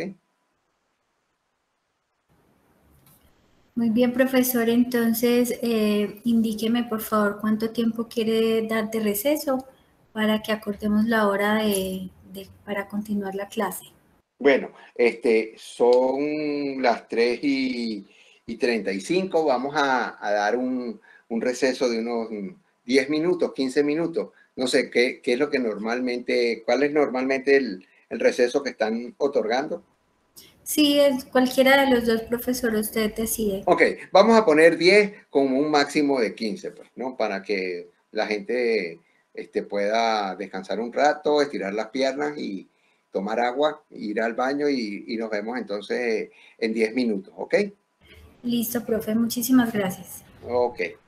S1: Muy bien, profesor. Entonces, eh, indíqueme, por favor, cuánto tiempo quiere dar de receso para que acordemos la hora de, de, para continuar la clase.
S2: Bueno, este, son las tres y, y treinta y cinco. Vamos a, a dar un, un receso de unos diez minutos, quince minutos. No sé, ¿qué, qué es lo que normalmente, cuál es normalmente el, el receso que están otorgando?
S1: Sí, es cualquiera de los dos profesores, usted decide.
S2: Ok, vamos a poner diez con un máximo de quince, pues, ¿no? Para que la gente este, pueda descansar un rato, estirar las piernas y tomar agua, ir al baño y, y nos vemos entonces en diez minutos, ¿ok?
S1: Listo, profe, muchísimas gracias.
S2: Ok.